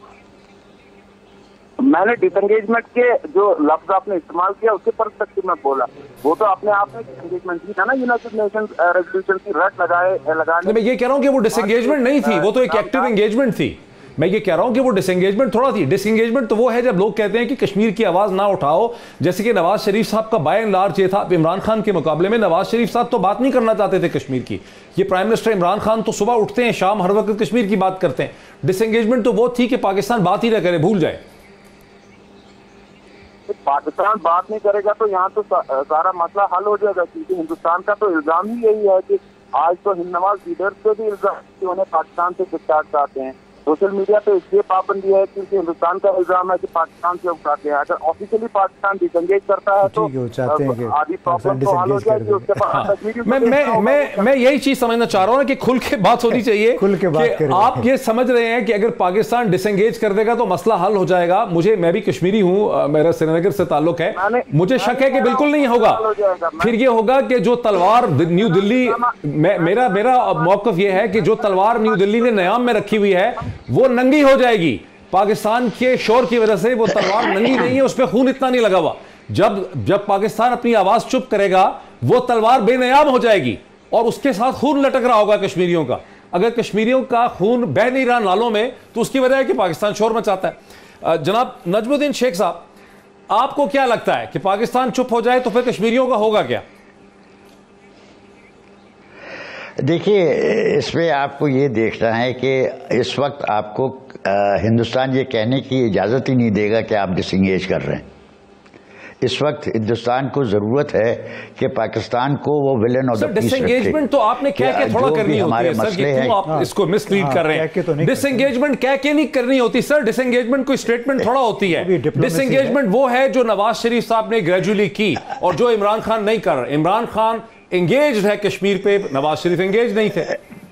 میں نے ڈس انگیجمنٹ کے جو لفظ آپ نے استعمال کیا اس کے پرسپیکٹو میں بولا، وہ تو اپنے آپ میں ڈس انگیجمنٹ ہی تھا نا. یونائٹڈ نیشن ریزولوشن کی رٹ لگائے لگانے میں یہ کہہ رہا ہوں کہ وہ ڈس انگیجمنٹ نہیں تھی، وہ تو ایک ایکٹیو انگیجمنٹ تھی. میں یہ کہہ رہا ہوں کہ وہ ڈس انگیجمنٹ تھوڑا تھی. ڈس انگیجمنٹ تو وہ ہے جب لوگ کہتے ہیں کہ کشمیر کی آواز نہ اٹھاؤ، جیسے کہ نواز شریف صاحب کا بائی اینڈ لارج یہ تھا. عمران خان کے مقابلے میں نواز شریف صاحب تو بات نہیں کرنا چاہتے تھے کشمیر کی. یہ پرائم منسٹر عمران خان تو صبح اٹھتے ہیں شام ہر وقت کشمیر کی بات کرتے ہیں. ڈس انگیجمنٹ تو وہ تھی کہ پاکستان بات ہی نہ کرے، بھول جائے. پاکستان بات نہیں کرے گا تو یہاں تو سارا مسئلہ حل ہو جائے گا، کیونکہ ہندوستان کا تو الزام ہی یہی ہے کہ آج تو ہند نواز لیڈرز پہ بھی الزام کہ انہیں پاکستان سے گفتگو چاہتے ہیں. سوشل میڈیا پہ اس لیے پابندی ہے کیونکہ ہندوستان کا الزام ہے کہ پاکستان سے اٹھاتے ہیں. اگر آفیشیلی پاکستان ڈس انگیج کرتا ہے تو آدھی پرابلم تو حل ہو جائے گی. اس کے بعد میں یہی چیز سمجھنا چاہ رہا ہوں کہ کھل کے بات ہونی چاہیے کہ آپ یہ سمجھ رہے ہیں کہ اگر پاکستان ڈس انگیج کر دے گا تو مسئلہ حل ہو جائے گا. مجھے میں بھی کشمیری ہوں، میرا سری نگر سے تعلق ہے، مجھے شک ہے کہ بالکل نہیں ہوگا. پھر یہ ہوگا کہ جو تلوار نیو دلی، میرا میرا موقف یہ ہے کہ جو تلوار نیو دلی نے نیام میں رکھی ہوئی ہے وہ ننگی ہو جائے گی. پاکستان کے شور کی وجہ سے وہ تلوار ننگی نہیں ہے، اس پہ خون اتنا نہیں لگا ہوا. جب جب پاکستان اپنی آواز چپ کرے گا وہ تلوار بے نیام ہو جائے گی اور اس کے ساتھ خون لٹک رہا ہوگا کشمیریوں کا. اگر کشمیریوں کا خون بہ نہیں رہا نالوں میں تو اس کی وجہ ہے کہ پاکستان شور مچاتا ہے. جناب نجم الدین شیخ صاحب، آپ کو کیا لگتا ہے کہ پاکستان چپ ہو جائے تو پھر کشمیریوں کا ہوگا کیا؟ دیکھیے، اس میں آپ کو یہ دیکھنا ہے کہ اس وقت آپ کو ہندوستان یہ کہنے کی اجازت ہی نہیں دے گا کہ آپ ڈس انگیج کر رہے ہیں. اس وقت ہندوستان کو ضرورت ہے کہ پاکستان کو وہ ویلن آف دا پیس رکھے. ڈس انگیجمنٹ تو آپ نے کہہ کے تھوڑا کرنی ہوتی ہے سر، کہ کیوں آپ اس کو مس لیڈ کر رہے ہیں. ڈس انگیجمنٹ کہہ کے نہیں کرنی ہوتی سر. ڈس انگیجمنٹ کوئی اسٹیٹمنٹ تھوڑا ہوتی ہے. ڈس انگیجمنٹ وہ ہے جو نواز شریف صاحب نے گریجولی کی اور جو عمران خان نہیں کر رہے. عمران خان انگیجڈ ہے کشمیر پہ، نواز شریف انگیج نہیں تھے.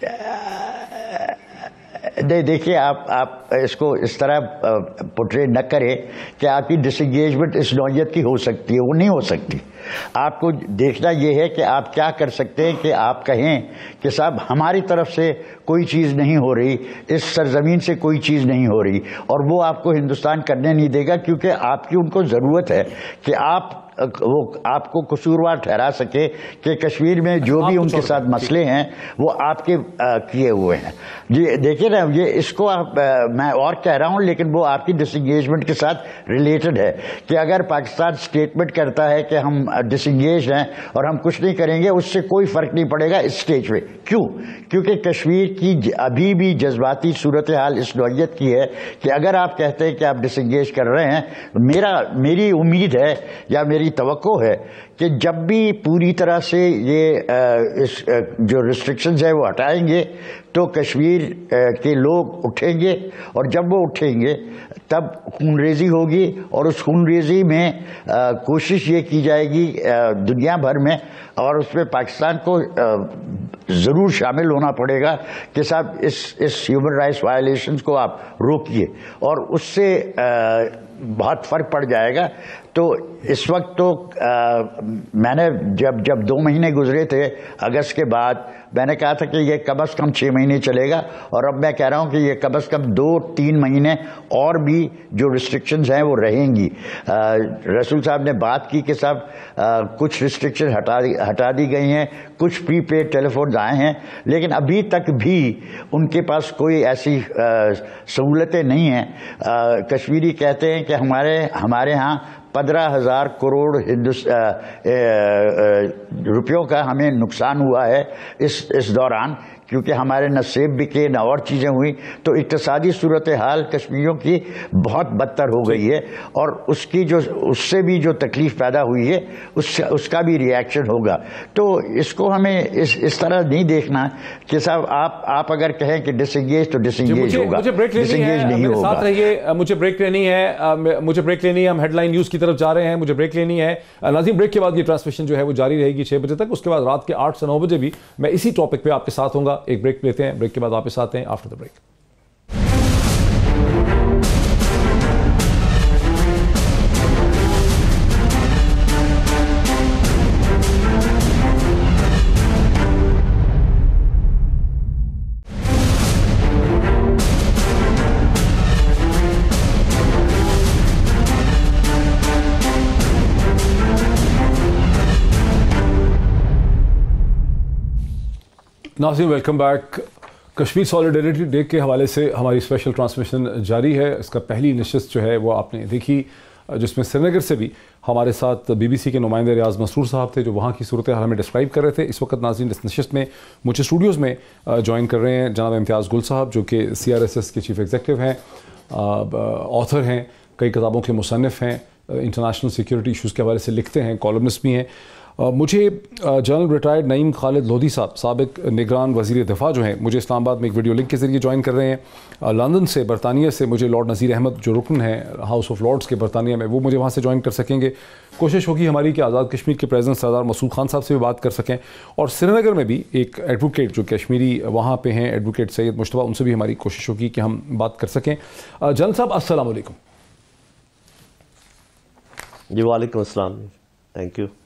نہیں دیکھیے، آپ آپ اس کو اس طرح پورٹریٹ نہ کریں کہ آپ کی ڈس انگیجمنٹ اس نوعیت کی ہو سکتی ہے. وہ نہیں ہو سکتی. آپ کو دیکھنا یہ ہے کہ آپ کیا کر سکتے ہیں کہ آپ کہیں کہ صاحب ہماری طرف سے کوئی چیز نہیں ہو رہی، اس سرزمین سے کوئی چیز نہیں ہو رہی، اور وہ آپ کو ہندوستان کرنے نہیں دے گا، کیونکہ آپ کی ان کو ضرورت ہے کہ آپ وہ آپ کو قصوروار ٹھہرا سکے کہ کشمیر میں جو بھی ان کے ساتھ مسئلے ہیں وہ آپ کے کیے ہوئے ہیں. جی دیکھیے نا، یہ اس کو آپ میں اور کہہ رہا ہوں، لیکن وہ آپ کی ڈس انگیجمنٹ کے ساتھ ریلیٹڈ ہے کہ اگر پاکستان اسٹیٹمنٹ کرتا ہے کہ ہم ڈس انگیج ہیں اور ہم کچھ نہیں کریں گے، اس سے کوئی فرق نہیں پڑے گا اس سٹیج پہ. کیوں؟ کیونکہ کشمیر کی ابھی بھی جذباتی صورتحال اس نوعیت کی ہے کہ اگر آپ کہتے ہیں کہ آپ ڈس انگیج کر رہے ہیں، میرا میری امید ہے یا میری توقع ہے کہ جب بھی پوری طرح سے یہ جو ریسٹرکشنز ہیں وہ ہٹائیں گے تو کشمیر کے لوگ اٹھیں گے، اور جب وہ اٹھیں گے تب خون ریزی ہوگی، اور اس خون ریزی میں کوشش یہ کی جائے گی دنیا بھر میں، اور اس میں پاکستان کو ضرور شامل ہونا پڑے گا کہ صاحب اس اس ہیومن رائٹس وائلیشنز کو آپ روکیے، اور اس سے بہت فرق پڑ جائے گا۔ تو اس وقت تو میں نے جب جب دو مہینے گزرے تھے اگست کے بعد، میں نے کہا تھا کہ یہ کم از کم چھ مہینے چلے گا، اور اب میں کہہ رہا ہوں کہ یہ کم از کم دو تین مہینے اور بھی جو ریسٹرکشنز ہیں وہ رہیں گی۔ رسول صاحب نے بات کی کہ صاحب کچھ ریسٹرکشن ہٹا ہٹا دی گئی ہیں، کچھ پری پیڈ ٹیلی فونز آئے ہیں، لیکن ابھی تک بھی ان کے پاس کوئی ایسی سہولتیں نہیں ہیں۔ کشمیری کہتے ہیں کہ ہمارے ہمارے ہاں پندرہ ہزار کروڑ روپیوں کا ہمیں نقصان ہوا ہے اس اس دوران، کیونکہ ہمارے نہ سیب بکے نہ اور چیزیں ہوئی، تو اقتصادی صورتحال کشمیریوں کی بہت بدتر ہو گئی ہے، اور اس کی جو اس سے بھی جو تکلیف پیدا ہوئی ہے اس اس کا بھی ری ایکشن ہوگا۔ تو اس کو ہمیں اس اس طرح نہیں دیکھنا کہ صاحب آپ آپ اگر کہیں کہ ڈس انگیج تو ڈس انگیج ہوگا، ڈس انگیج نہیں ہوگا۔ ساتھ رہیے، مجھے بریک لینی ہے مجھے بریک لینی ہے ہم ہیڈ لائن نیوز کی طرف جا رہے ہیں، مجھے بریک لینی ہے۔ ناظرین، بریک کے بعد یہ ٹرانسمیشن جو ہے وہ جاری رہے گی چھ بجے تک، اس کے بعد رات کے آٹھ سے نو بجے بھی میں اسی ٹاپک پہ آپ کے ساتھ ہوں گا۔ ایک بریک لیتے ہیں، بریک کے بعد واپس آتے ہیں آفٹر دا بریک۔ ناظرین، welcome back. Kashmir solidarity day کے حوالے سے ہماری اسپیشل ٹرانسمیشن جاری ہے۔ اس کا پہلی نشست جو ہے وہ آپ نے دیکھی، جس میں سری نگر سے بھی ہمارے ساتھ بی بی سی کے نمائندے ریاض مسرور صاحب تھے، جو وہاں کی صورتحال ہمیں ڈسکرائب کر رہے تھے۔ اس وقت ناظرین اس نشست میں مجھے اسٹوڈیوز میں جوائن کر رہے ہیں جناب امتیاز گل صاحب، جو کہ سی آر ایس ایس کے چیف ایگزیکٹو ہیں، آتھر ہیں، کئی کتابوں کے مصنف ہیں، انٹرنیشنل سیکیورٹی ایشوز کے حوالے سے لکھتے ہیں، کالمنسٹ بھی ہیں۔ مجھے جنرل ریٹائرڈ نعیم خالد لودھی صاحب، سابق نگران وزیر دفاع جو ہیں، مجھے اسلام آباد میں ایک ویڈیو لنک کے ذریعے جوائن کر رہے ہیں۔ لندن سے، برطانیہ سے مجھے لارڈ نذیر احمد جو رکن ہیں ہاؤس آف لارڈز کے برطانیہ میں، وہ مجھے وہاں سے جوائن کر سکیں گے۔ کوشش ہوگی ہماری کہ آزاد کشمیر کے پریزیڈنٹ سردار مسعود خان صاحب سے بھی بات کر سکیں، اور سری نگر میں بھی ایک ایڈوکیٹ جو کشمیری وہاں پہ ہیں، ایڈوکیٹ سید مشتبہ، ان سے بھی ہماری کوشش ہوگی کہ ہم بات کر سکیں۔ جنرل صاحب السلام علیکم۔ جی وعلیکم السلام، تھینک یو۔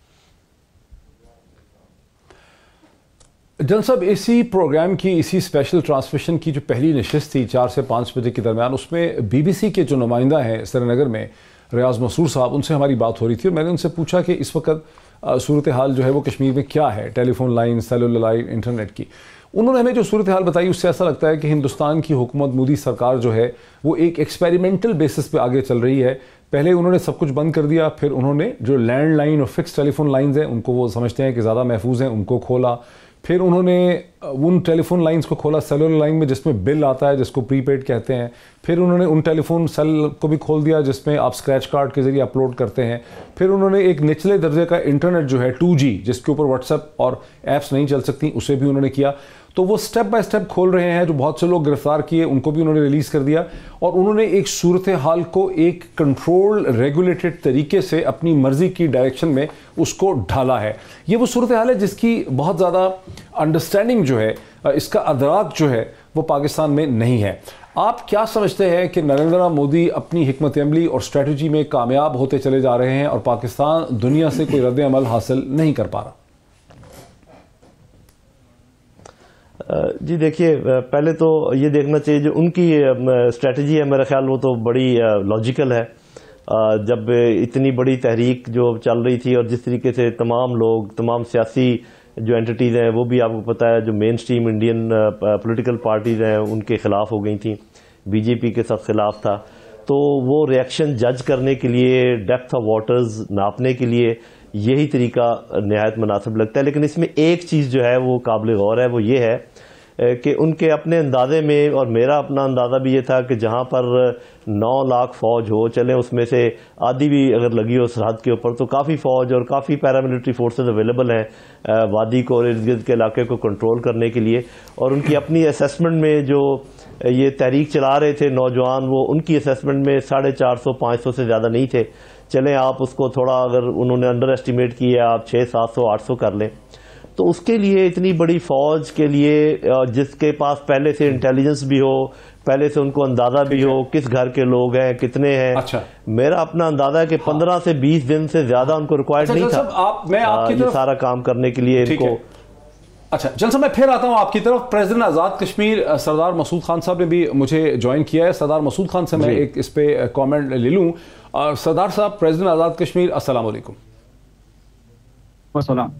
جنرل صاحب، اسی پروگرام کی، اسی اسپیشل ٹرانسمیشن کی جو پہلی نشست تھی چار سے پانچ بجے کے درمیان، اس میں بی بی سی کے جو نمائندہ ہیں سری نگر میں ریاض مسرور صاحب، ان سے ہماری بات ہو رہی تھی، اور میں نے ان سے پوچھا کہ اس وقت صورتحال جو ہے وہ کشمیر میں کیا ہے، telephone line, cellular line, internet کی۔ انہوں نے ہمیں جو صورتحال بتائی، اس سے ایسا لگتا ہے کہ ہندوستان کی حکومت، مودی سرکار جو ہے وہ ایک ایکسپیریمنٹل بیسس پہ آگے چل رہی ہے۔ پہلے انہوں نے سب کچھ بند کر دیا، پھر انہوں نے جو لینڈ لائن اور فکس ٹیلی فون لائنز ہیں ان کو وہ سمجھتے ہیں کہ زیادہ محفوظ ہیں، ان کو کھولا۔ پھر انہوں نے ان ٹیلی فون لائنز کو کھولا سیلولر لائن میں، جس میں بل آتا ہے، جس کو پری پیڈ کہتے ہیں۔ پھر انہوں نے ان ٹیلی فون سیل کو بھی کھول دیا جس میں آپ اسکریچ کارڈ کے ذریعے اپلوڈ کرتے ہیں۔ پھر انہوں نے ایک نچلے درجے کا انٹرنیٹ جو ہے ٹو جی، جس کے اوپر واٹس ایپ اور ایپس نہیں چل سکتی، اسے بھی انہوں نے کیا۔ تو وہ سٹیپ بائی سٹیپ کھول رہے ہیں، جو بہت سے لوگ گرفتار کیے ان کو بھی انہوں نے ریلیز کر دیا، اور انہوں نے ایک صورتحال کو ایک کنٹرول ریگولیٹڈ طریقے سے اپنی مرضی کی ڈائریکشن میں اس کو ڈھالا ہے۔ یہ وہ صورتحال ہے جس کی بہت زیادہ انڈرسٹینڈنگ جو ہے، اس کا ادراک جو ہے وہ پاکستان میں نہیں ہے۔ آپ کیا سمجھتے ہیں کہ نریندر مودی اپنی حکمت عملی اور اسٹریٹجی میں کامیاب ہوتے چلے جا رہے ہیں، اور پاکستان دنیا سے کوئی رد عمل حاصل نہیں کر پا رہا؟ جی دیکھیے، پہلے تو یہ دیکھنا چاہیے جو ان کی اسٹریٹجی ہے، میرا خیال وہ تو بڑی لاجیکل ہے۔ جب اتنی بڑی تحریک جو چل رہی تھی، اور جس طریقے سے تمام لوگ، تمام سیاسی جو اینٹیز ہیں، وہ بھی آپ کو پتہ ہے جو mainstream Indian political parties ہیں ان کے خلاف ہو گئی تھیں، بی جے پی کے سب خلاف تھا، تو وہ ریئیکشن جج کرنے کے لیے، ڈیپتھ آف واٹرز ناپنے کے لیے یہی طریقہ نہایت مناسب لگتا ہے۔ لیکن اس میں ایک چیز جو ہے وہ قابل غور ہے، وہ یہ ہے کہ ان کے اپنے اندازے میں، اور میرا اپنا اندازہ بھی یہ تھا کہ جہاں پر نو لاکھ فوج ہو، چلیں اس میں سے آدھی بھی اگر لگی ہو سرحد کے اوپر، تو کافی فوج اور کافی پیراملٹری فورسز اویلیبل ہیں وادی کو اور ارد گرد کے علاقے کو کنٹرول کرنے کے لیے. اور ان کی اپنی اسیسمنٹ میں جو یہ تحریک چلا رہے تھے نوجوان، وہ ان کی اسیسمنٹ میں ساڑھے چار سو پانچ سو سے زیادہ نہیں تھے. چلیں آپ اس کو تھوڑا اگر انہوں نے انڈر ایسٹیمیٹ کیا، آپ چھ سات سو آٹھ سو کر لیں. تو اس کے لیے اتنی بڑی فوج کے لیے جس کے پاس پہلے سے انٹیلیجنس بھی ہو، پہلے سے ان کو اندازہ بھی ہو کس گھر کے لوگ ہیں، کتنے ہیں. اچھا. میرا اپنا اندازہ ہے کہ پندرہ سے بیس دن سے زیادہ ان کو ریکوائرڈ نہیں تھا یہ سارا کام کرنے کے لیے ان کو. اچھا جلسہ میں پھر آتا ہوں آپ کی طرف. پریزیڈنٹ آزاد کشمیر سردار مسعود خان صاحب نے بھی مجھے جوائن کیا ہے. سردار مسعود خان سے میں ایک اس پہ کامنٹ لے لوں. سردار صاحب، پریزیڈنٹ آزاد کشمیر، السلام علیکم. السلام.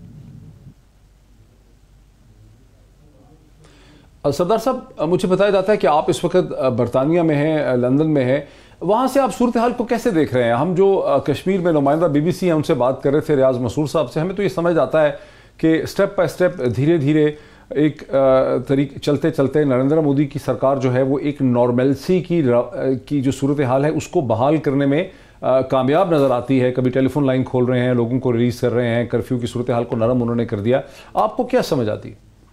سردار صاحب، مجھے بتایا جاتا ہے کہ آپ اس وقت برطانیہ میں ہیں، لندن میں ہیں. وہاں سے آپ صورتحال کو کیسے دیکھ رہے ہیں؟ ہم جو کشمیر میں نمائندہ بی بی سی ہیں ان سے بات کر رہے تھے، ریاض مسرور صاحب سے. ہمیں تو یہ سمجھ آتا ہے کہ سٹیپ بائی سٹیپ، دھیرے دھیرے ایک طریق چلتے چلتے نریندر مودی کی سرکار جو ہے وہ ایک نارملسی کی کی جو صورتحال ہے اس کو بحال کرنے میں کامیاب نظر آتی ہے. کبھی ٹیلی فون لائن کھول رہے ہیں، لوگوں کو ریلیز کر رہے ہیں، کرفیو کی صورتحال کو نرم انہوں نے کر دیا. آپ کو کیا سمجھ آتی؟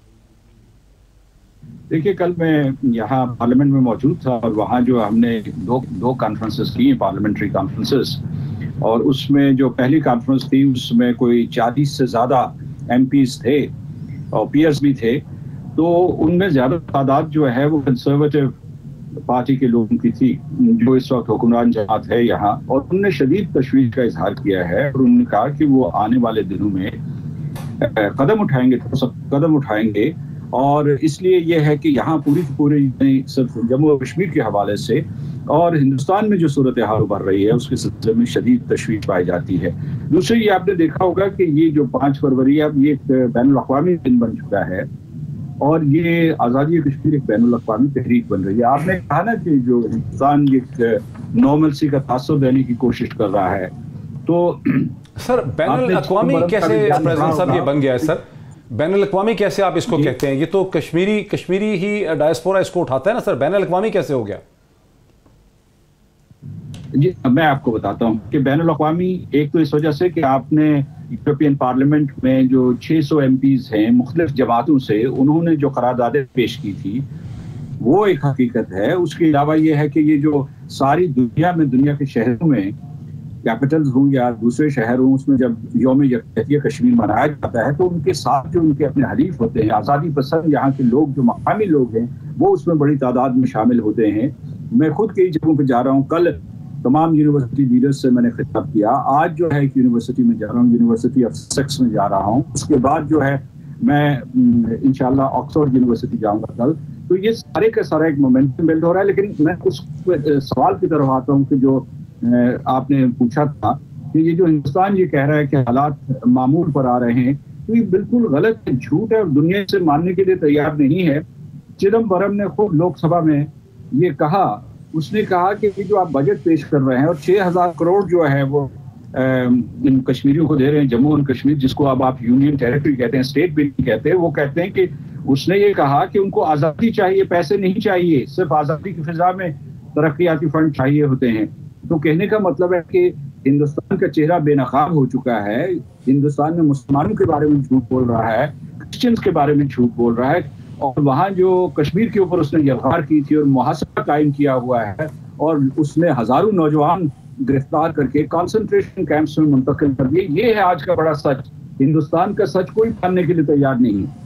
دیکھیے، کل میں یہاں پارلیمنٹ میں موجود تھا اور وہاں جو ہم نے دو دو کانفرنسز کی، پارلیمنٹری کانفرنسز، اور اس میں جو پہلی کانفرنس تھی اس میں کوئی چالیس سے زیادہ ایم پیز تھے اور پی ایس بھی تھے. تو ان میں زیادہ تعداد جو ہے وہ کنسرویٹو پارٹی کے لوگوں کی تھی جو اس وقت حکمران جماعت ہے یہاں. اور انہوں نے شدید تشویش کا اظہار کیا ہے اور انہوں نے کہا کہ وہ آنے والے دنوں میں قدم اٹھائیں گے، قدم اٹھائیں گے. اور اس لیے یہ ہے کہ یہاں پوری پوری صرف جموں و کشمیر کے حوالے سے اور ہندوستان میں جو صورتحال ابھر رہی ہے اس کے سلسلے میں شدید تشویش پائی جاتی ہے. دوسری، یہ آپ نے دیکھا ہوگا کہ یہ جو پانچ فروری اب یہ ایک بین الاقوامی دن بن چکا ہے اور یہ آزادی کشمیر ایک بین الاقوامی تحریک بن رہی ہے. آپ نے کہا نا کہ جو ہندوستان ایک نارملسی کا تاثر دینے کی کوشش کر رہا ہے، تو سر بین الاقوامی کیسے پریزیڈنٹ صاحب یہ بن گیا ہے؟ سر بین الاقوامی کیسے آپ اس کو کہتے ہیں؟ یہ تو کشمیری کشمیری ہی ڈائسپورا اس کو اٹھاتا ہے نا سر. بین الاقوامی کیسے ہو گیا؟ جی میں آپ کو بتاتا ہوں کہ بین الاقوامی ایک تو اس وجہ سے کہ آپ نے یورپین پارلیمنٹ میں جو چھ سو ایم پیز ہیں مختلف جماعتوں سے، انہوں نے جو قراردادیں پیش کی تھی وہ ایک حقیقت ہے. اس کے علاوہ یہ ہے کہ یہ جو ساری دنیا میں دنیا کے شہروں میں کیپٹلز ہوں یا دوسرے شہر ہوں، اس میں جب یوم یکجہتی کشمیر منایا جاتا ہے تو ان کے ساتھ جو ان کے اپنے حلیف ہوتے ہیں، آزادی پسند یہاں کے لوگ جو مقامی لوگ ہیں، وہ اس میں بڑی تعداد میں شامل ہوتے ہیں. میں خود کئی جگہوں پہ جا رہا ہوں. کل تمام یونیورسٹی لیڈرز سے میں نے خطاب کیا. آج جو ہے ایک یونیورسٹی میں جا رہا ہوں، یونیورسٹی آف سیکس میں جا رہا ہوں. اس کے بعد جو ہے میں انشاءاللہ آکسفورڈ یونیورسٹی جاؤں گا کل. تو یہ سارے کا سارا ایک مومنٹم بلڈ ہو رہا ہے. لیکن میں اس سوال کی طرف آتا ہوں کہ جو آپ نے پوچھا تھا کہ یہ جو ہندوستان یہ کہہ رہا ہے کہ حالات معمول پر آ رہے ہیں، تو یہ بالکل غلط جھوٹ ہے اور دنیا سے ماننے کے لیے تیار نہیں ہے. چدمبرم نے خود لوک سبھا میں یہ کہا، اس نے کہا کہ یہ جو آپ بجٹ پیش کر رہے ہیں اور چھ ہزار کروڑ جو ہے وہ ان کشمیریوں کو دے رہے ہیں، جموں اور کشمیر جس کو اب آپ یونین ٹیریٹری کہتے ہیں، اسٹیٹ بھی نہیں کہتے، وہ کہتے ہیں کہ اس نے یہ کہا کہ ان کو آزادی چاہیے، پیسے نہیں چاہیے، صرف آزادی کی فضا میں ترقیاتی فنڈ چاہیے ہوتے ہیں. تو کہنے کا مطلب ہے کہ ہندوستان کا چہرہ بے نقاب ہو چکا ہے. ہندوستان میں مسلمانوں کے بارے میں جھوٹ بول رہا ہے، کرسچنز کے بارے میں جھوٹ بول رہا ہے، اور وہاں جو کشمیر کے اوپر اس نے یلغار کی تھی اور محاصرہ قائم کیا ہوا ہے اور اس نے ہزاروں نوجوان گرفتار کر کے کانسنٹریشن کیمپس میں منتقل کر دیے. یہ ہے آج کا بڑا سچ. ہندوستان کا سچ کوئی ماننے کے لیے تیار نہیں ہے.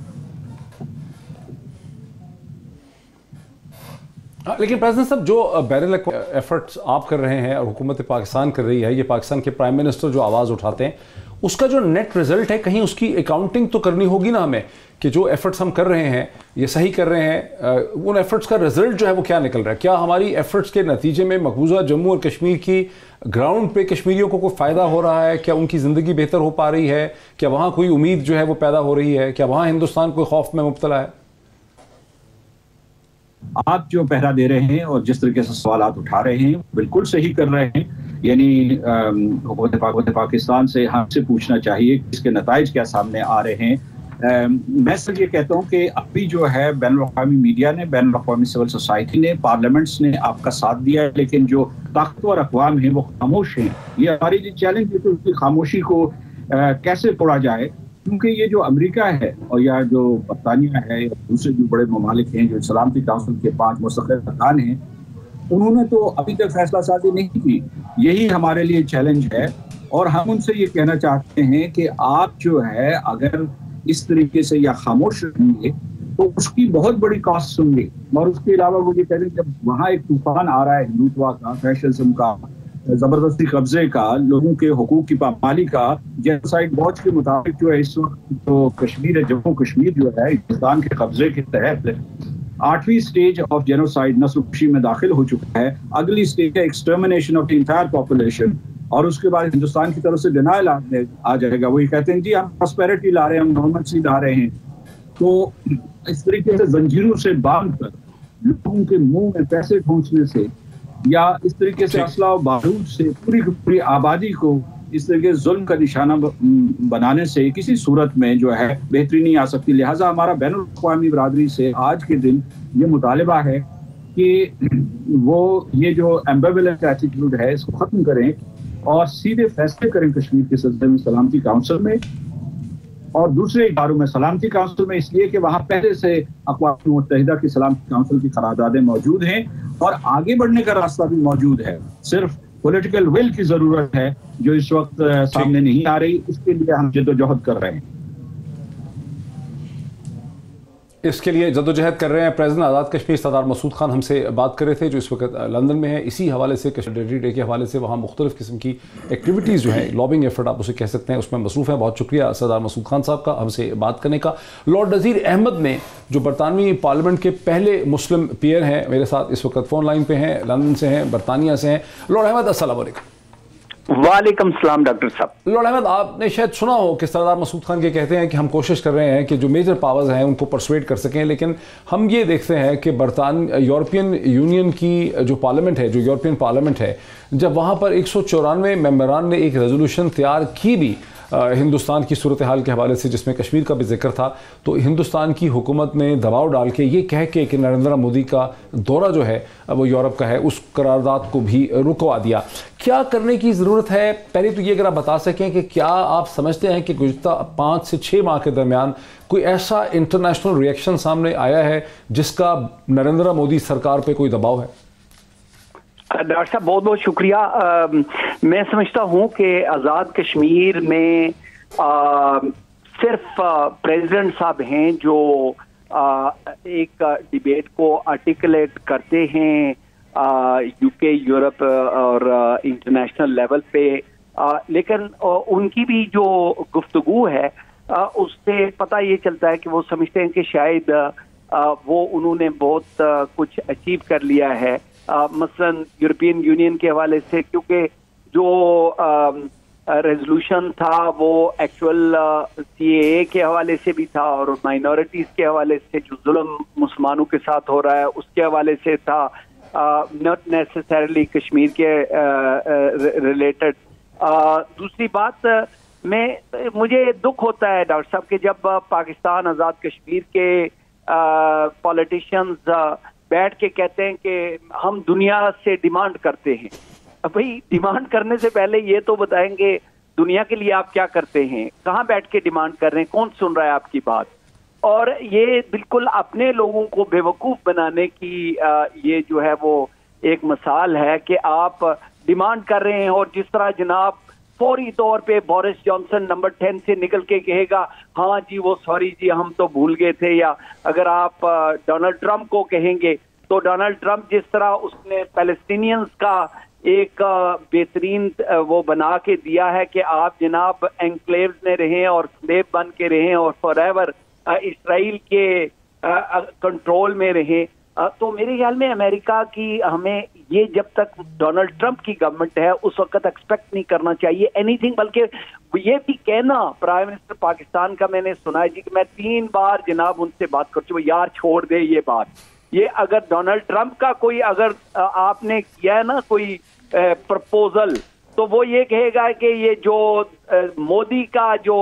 لیکن پریزیڈنٹ صاحب، جو بین الاقوامی ایفرٹس آپ کر رہے ہیں اور حکومت پاکستان کر رہی ہے، یہ پاکستان کے پرائم منسٹر جو آواز اٹھاتے ہیں، اس کا جو نیٹ رزلٹ ہے، کہیں اس کی اکاؤنٹنگ تو کرنی ہوگی نا ہمیں کہ جو ایفرٹس ہم کر رہے ہیں یہ صحیح کر رہے ہیں. ان ایفرٹس کا رزلٹ جو ہے وہ کیا نکل رہا ہے؟ کیا ہماری ایفرٹس کے نتیجے میں مقبوضہ جموں اور کشمیر کی گراؤنڈ پہ کشمیریوں کو کوئی فائدہ ہو رہا ہے؟ کیا ان کی زندگی بہتر ہو پا رہی ہے؟ کیا وہاں کوئی امید جو ہے وہ پیدا ہو رہی ہے؟ کیا وہاں ہندوستان کوئی خوف میں مبتلا ہے؟ آپ جو پہرا دے رہے ہیں اور جس طریقے سے سوالات اٹھا رہے ہیں بالکل صحیح کر رہے ہیں. یعنی حکومت پاکستان سے ہم سے پوچھنا چاہیے کہ اس کے نتائج کیا سامنے آ رہے ہیں. میں صرف یہ کہتا ہوں کہ ابھی جو ہے بین الاقوامی میڈیا نے، بین الاقوامی سول سوسائٹی نے، پارلیمنٹس نے آپ کا ساتھ دیا ہے، لیکن جو طاقتور اقوام ہیں وہ خاموش ہیں. یہ ہماری جو چیلنج ہے کہ اس کی خاموشی کو کیسے توڑا جائے، کیونکہ یہ جو امریکہ ہے اور یا جو برطانیہ ہے یا دوسرے جو بڑے ممالک ہیں جو سلامتی کونسل کے پانچ مستقل ارکان ہیں، انہوں نے تو ابھی تک فیصلہ سازی نہیں کی. یہی ہمارے لیے چیلنج ہے، اور ہم ان سے یہ کہنا چاہتے ہیں کہ آپ جو ہے اگر اس طریقے سے یا خاموش رہیں گے تو اس کی بہت بڑی کاسٹ سن گے. اور اس کے علاوہ وہ یہ کہہ رہے ہیں جب وہاں ایک طوفان آ رہا ہے ہندوتوا کا، فیشلزم کا، زبردستی قبضے کا، لوگوں کے حقوق کی پامالی کا، جینوسائیڈ واچ کے مطابق جو ہے اس وقت تو کشمیر ہے، جموں کشمیر جو ہے ہندوستان کے قبضے کے تحت آٹھویں سٹیج آف جینوسائیڈ نسل کشی میں داخل ہو چکا ہے. اگلی سٹیج ہے extermination of the entire population, اور اس کے بعد ہندوستان کی طرف سے ڈینائل آ جائے گا. وہ یہ کہتے ہیں جی ہم پراسپیرٹی لا رہے ہیں، ہم نارملسی لا رہے ہیں. تو اس طریقے سے زنجیروں سے باندھ کر لوگوں کے منہ میں پیسے ٹھونسنے سے یا اس طریقے سے اسلحہ و بارود سے پوری پوری آبادی کو اس طریقے ظلم کا نشانہ بنانے سے کسی صورت میں جو ہے بہتری نہیں آ سکتی. لہٰذا ہمارا بین الاقوامی برادری سے آج کے دن یہ مطالبہ ہے کہ وہ یہ جو ایمبیولنٹ ایٹیٹیوڈ ہے اس کو ختم کریں اور سیدھے فیصلے کریں کشمیر کے سلسلے میں سلامتی کونسل میں اور دوسرے اداروں میں. سلامتی کونسل میں اس لیے کہ وہاں پہلے سے اقوام متحدہ کی سلامتی کونسل کی قراردادیں موجود ہیں اور آگے بڑھنے کا راستہ بھی موجود ہے. صرف پولیٹیکل ول کی ضرورت ہے جو اس وقت سامنے نہیں آ رہی. اس کے لیے ہم جدوجہد کر رہے ہیں. اس کے لیے جدوجہد کر رہے ہیں. پریزیڈنٹ آزاد کشمیر سردار مسعود خان ہم سے بات کر رہے تھے جو اس وقت لندن میں ہے. اسی حوالے سے کشمیر ڈے کے حوالے سے وہاں مختلف قسم کی ایکٹیویٹیز جو ہیں، لابنگ ایفرٹ آپ اسے کہہ سکتے ہیں، اس میں مصروف ہیں. بہت شکریہ سردار مسعود خان صاحب کا ہم سے بات کرنے کا. لارڈ نذیر احمد نے جو برطانوی پارلیمنٹ کے پہلے مسلم پیئر ہیں میرے ساتھ اس وقت فون لائن پہ ہیں، لندن سے ہیں، برطانیہ سے ہیں. لارڈ احمد السلام علیکم. وعلیکم السلام ڈاکٹر صاحب. لارڈ احمد آپ نے شاید سنا ہو کہ سردار مسعود خان کے کہتے ہیں کہ ہم کوشش کر رہے ہیں کہ جو میجر پاورز ہیں ان کو پرسویٹ کر سکیں، لیکن ہم یہ دیکھتے ہیں کہ برطانیہ یورپین یونین کی جو پارلیمنٹ ہے، جو یورپین پارلیمنٹ ہے، جب وہاں پر ایک سو چورانوے ممبران نے ایک ریزولوشن تیار کی بھی ہندوستان کی صورتحال کے حوالے سے جس میں کشمیر کا بھی ذکر تھا، تو ہندوستان کی حکومت نے دباؤ ڈال کے یہ کہہ کے کہ نریندر مودی کا دورہ جو ہے وہ یورپ کا ہے، اس قرارداد کو بھی رکوا دیا. کیا کرنے کی ضرورت ہے؟ پہلے تو یہ اگر آپ بتا سکیں کہ کیا آپ سمجھتے ہیں کہ گزشتہ پانچ سے چھ ماہ کے درمیان کوئی ایسا انٹرنیشنل ریئیکشن سامنے آیا ہے جس کا نریندر مودی سرکار پہ کوئی دباؤ ہے؟ ڈاکٹر صاحب بہت بہت شکریہ. میں سمجھتا ہوں کہ آزاد کشمیر میں صرف پریزیڈنٹ صاحب ہیں جو ایک ڈیبیٹ کو آرٹیکولیٹ کرتے ہیں یو کے، یورپ اور انٹرنیشنل لیول پہ، لیکن ان کی بھی جو گفتگو ہے اس سے پتہ یہ چلتا ہے کہ وہ سمجھتے ہیں کہ شاید وہ انہوں نے بہت کچھ اچیو کر لیا ہے. مثلا یورپین یونین کے حوالے سے، کیونکہ جو ریزولوشن تھا وہ ایکچول سی اے اے کے حوالے سے بھی تھا اور مائنورٹیز کے حوالے سے جو ظلم مسلمانوں کے ساتھ ہو رہا ہے اس کے حوالے سے تھا، ناٹ نیسسریلی کشمیر کے ریلیٹڈ. دوسری بات، میں مجھے دکھ ہوتا ہے ڈاکٹر صاحب کہ جب پاکستان آزاد کشمیر کے پولیٹیشینز بیٹھ کے کہتے ہیں کہ ہم دنیا سے ڈیمانڈ کرتے ہیں. بھئی ڈیمانڈ کرنے سے پہلے یہ تو بتائیں گے دنیا کے لیے آپ کیا کرتے ہیں، کہاں بیٹھ کے ڈیمانڈ کر رہے ہیں، کون سن رہا ہے آپ کی بات. اور یہ بالکل اپنے لوگوں کو بیوقوف بنانے کی یہ جو ہے وہ ایک مثال ہے کہ آپ ڈیمانڈ کر رہے ہیں اور جس طرح جناب فوری طور پہ بورس جانسن نمبر ٹین سے نکل کے کہے گا ہاں جی وہ سوری جی ہم تو بھول گئے تھے، یا اگر آپ ڈونلڈ ٹرمپ کو کہیں گے تو ڈونلڈ ٹرمپ جس طرح اس نے پیلسٹینینز کا ایک بہترین وہ بنا کے دیا ہے کہ آپ جناب انکلیوز میں رہیں اور سلیب بن کے رہیں اور فار ایور اسرائیل کے کنٹرول میں رہیں. تو میرے خیال میں امریکہ کی ہمیں یہ جب تک ڈونلڈ ٹرمپ کی گورنمنٹ ہے اس وقت ایکسپیکٹ نہیں کرنا چاہیے اینی تھنگ، بلکہ یہ بھی کہنا پرائم منسٹر پاکستان کا میں نے سنا ہے جی کہ میں تین بار جناب ان سے بات کر چکا، یار چھوڑ دے یہ بات. یہ اگر ڈونلڈ ٹرمپ کا کوئی اگر آپ نے کیا ہے نا کوئی پرپوزل تو وہ یہ کہے گا کہ یہ جو مودی کا جو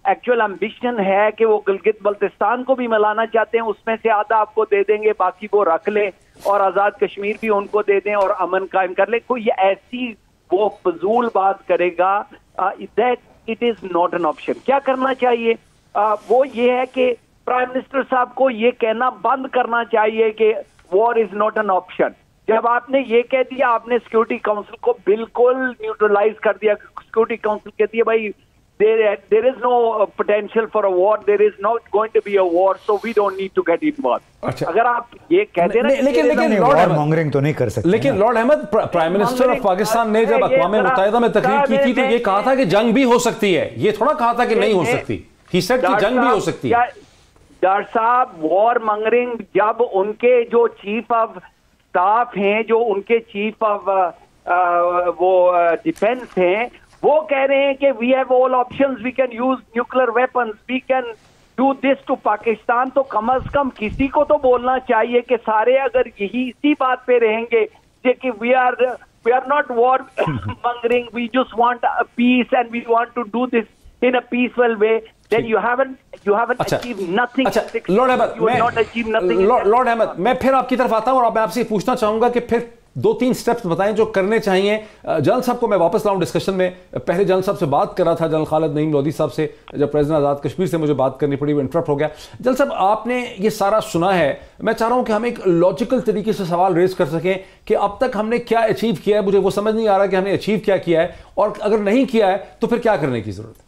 ایکچوئل امبیشن ہے کہ وہ گلگت بلتستان کو بھی ملانا چاہتے ہیں، اس میں سے آدھا آپ کو دے دیں گے، باقی وہ رکھ لیں اور آزاد کشمیر بھی ان کو دے دیں اور امن قائم کر لیں. کوئی ایسی وہ فضول بات کرے گا، that it is not an option. کیا کرنا چاہیے؟ وہ یہ ہے کہ پرائم منسٹر صاحب کو یہ کہنا بند کرنا چاہیے کہ war is not an option. جب آپ نے یہ کہہ دیا، آپ نے سیکورٹی کاؤنسل کو بالکل نیوٹرلائز کر دیا. سیکورٹی کاؤنسل کہتی ہے بھائی there is no potential for a war, there is not going to be a war, so we don't need to get involved. اگر آپ یہ کہہ دیں نا، لیکن لیکن وار مونگرنگ تو نہیں کر سکتے. لیکن lord Ahmed, prime minister of Pakistan نے جب اقوام متحدہ میں تقریر کی تھی تو یہ کہا تھا کہ جنگ بھی ہو سکتی ہے، یہ تھوڑا کہا تھا کہ نہیں ہو سکتی. ہی سیڈ کہ جنگ بھی ہو سکتی ہے. ڈاکٹر صاحب، وار مانگرنگ جب ان کے جو چیف آف اسٹاف ہیں، جو ان کے چیف آف وہ ڈیفینس ہیں، وہ کہہ رہے ہیں کہ we have all options, we can use nuclear weapons, we can do this to Pakistan. تو کم از کم کسی کو تو بولنا چاہیے کہ سارے اگر یہی اسی بات پہ رہیں گے کہ we are we are not warmongering, we just want peace and we want to do this in a peaceful way, then you haven't you haven't اچھا. achieved nothing. اچھا lord Ahmed, you have not achieved nothing. Lord Ahmed, میں پھر آپ کی طرف آتا ہوں اور آپ میں آپ سے پوچھنا چاہوں گا کہ پھر دو تین سٹیپس بتائیں جو کرنے چاہیے. جنرل صاحب کو میں واپس لاؤں ڈسکشن میں. پہلے جنرل صاحب سے بات کر رہا تھا، جنرل خالد نعیم لودھی صاحب سے، جب پریزیڈنٹ آزاد کشمیر سے مجھے بات کرنی پڑی وہ انٹرپٹ ہو گیا. جنرل صاحب، آپ نے یہ سارا سنا ہے، میں چاہ رہا ہوں کہ ہم ایک لاجیکل طریقے سے سوال ریز کر سکیں کہ اب تک ہم نے کیا اچیو کیا ہے. مجھے وہ سمجھ نہیں آ رہا کہ ہم نے اچیو کیا کیا ہے، اور اگر نہیں کیا ہے تو پھر کیا کرنے کی ضرورت ہے.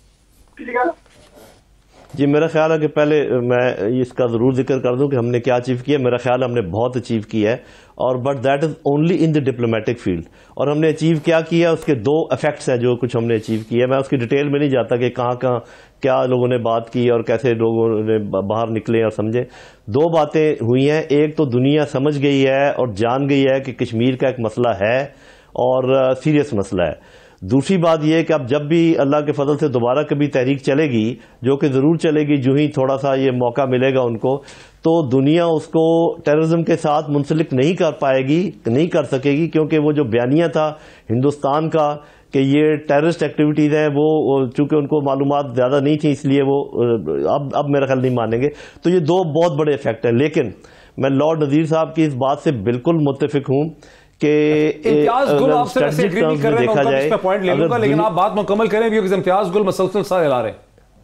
جی میرا خیال ہے کہ پہلے میں اس کا ضرور ذکر کر دوں کہ ہم نے کیا اچیو کیا. میرا خیال ہم نے بہت اچیو کیا ہے، اور but that is only in the diplomatic field. اور ہم نے اچیو کیا کیا، اس کے دو افیکٹس ہیں جو کچھ ہم نے اچیو کیا. میں اس کی ڈیٹیل میں نہیں جاتا کہ کہاں کہاں کیا لوگوں نے بات کی اور کیسے لوگوں نے باہر نکلے اور سمجھے. دو باتیں ہوئی ہیں. ایک تو دنیا سمجھ گئی ہے اور جان گئی ہے کہ کشمیر کا ایک مسئلہ ہے اور سیریس مسئلہ ہے. دوسری بات یہ کہ اب جب بھی اللہ کے فضل سے دوبارہ کبھی تحریک چلے گی، جو کہ ضرور چلے گی جو ہی تھوڑا سا یہ موقع ملے گا ان کو، تو دنیا اس کو ٹیررزم کے ساتھ منسلک نہیں کر پائے گی، نہیں کر سکے گی، کیونکہ وہ جو بیانیہ تھا ہندوستان کا کہ یہ ٹیررسٹ ایکٹیویٹیز ہیں، وہ چونکہ ان کو معلومات زیادہ نہیں تھیں اس لیے وہ اب اب میرا خیال نہیں مانیں گے. تو یہ دو بہت بڑے افیکٹ ہیں. لیکن میں لارڈ نذیر صاحب کی اس بات سے بالکل متفق ہوں کہ امتیاز گل آپ سے ویسے اگری نہیں کر رہے ہیں، میں اس پہ پوائنٹ لے لوں گا، لیکن آپ بات مکمل کریں بھی، کیونکہ امتیاز گل مسلسل سا ہلا رہے ہیں.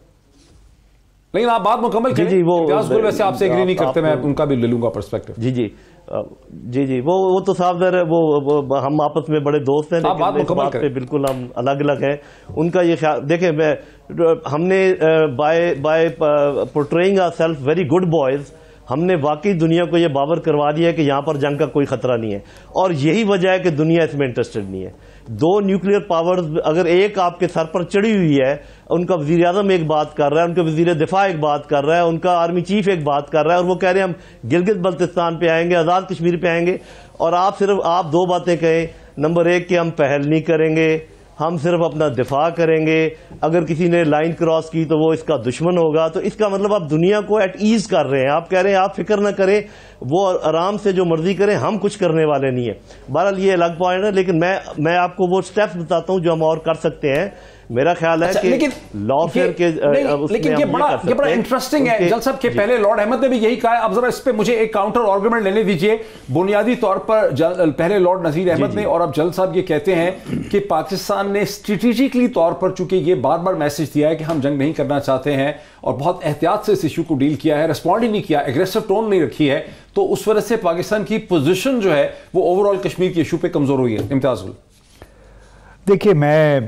لیکن آپ بات مکمل کریں. امتیاز گل ویسے آپ سے اگری نہیں کرتے، میں ان کا بھی لے لوں گا پرسپیکٹو. جی جی جی جی وہ وہ تو صاف ظاہر ہے، وہ ہم آپس میں بڑے دوست ہیں، لیکن اس بات پہ بالکل ہم الگ الگ ہیں. ان کا یہ خیال دیکھیں، میں ہم نے by by portraying our self very good boys, ہم نے واقعی دنیا کو یہ باور کروا دیا ہے کہ یہاں پر جنگ کا کوئی خطرہ نہیں ہے. اور یہی وجہ ہے کہ دنیا اس میں انٹرسٹڈ نہیں ہے. دو نیوکلیئر پاورز اگر ایک آپ کے سر پر چڑھی ہوئی ہے، ان کا وزیر اعظم ایک بات کر رہا ہے، ان کا وزیر دفاع ایک بات کر رہا ہے، ان کا آرمی چیف ایک بات کر رہا ہے، اور وہ کہہ رہے ہیں ہم گلگت بلتستان پہ آئیں گے، آزاد کشمیر پہ آئیں گے، اور آپ صرف آپ دو باتیں کہیں. نمبر ایک کہ ہم پہل نہیں کریں گے، ہم صرف اپنا دفاع کریں گے، اگر کسی نے لائن کراس کی تو وہ اس کا دشمن ہوگا. تو اس کا مطلب آپ دنیا کو ایٹ ایز کر رہے ہیں. آپ کہہ رہے ہیں آپ فکر نہ کریں، وہ آرام سے جو مرضی کریں، ہم کچھ کرنے والے نہیں ہیں. بہرحال یہ الگ پوائنٹ ہے، لیکن میں میں آپ کو وہ سٹیپس بتاتا ہوں جو ہم اور کر سکتے ہیں. میرا خیال ہے کہ لا فیئر کے لیکن یہ بڑا یہ بڑا انٹرسٹنگ ہے جل صاحب کہ پہلے لارڈ احمد نے بھی یہی کہا ہے. اب ذرا اس پہ مجھے ایک کاؤنٹر آرگومنٹ لینے دیجئے. بنیادی طور پر پہلے لارڈ نذیر احمد نے اور اب جل صاحب یہ کہتے ہیں کہ پاکستان نے اسٹریٹجکلی طور پر چونکہ یہ بار بار میسج دیا ہے کہ ہم جنگ نہیں کرنا چاہتے ہیں اور بہت احتیاط سے اس ایشو کو ڈیل کیا ہے، رسپونڈ ہی نہیں کیا، ایگریسو ٹون نہیں رکھی ہے، تو اس وجہ سے پاکستان کی پوزیشن جو ہے وہ اوور آل کشمیر کے ایشو پہ کمزور ہوئی ہے. امتیاز گل، دیکھیے میں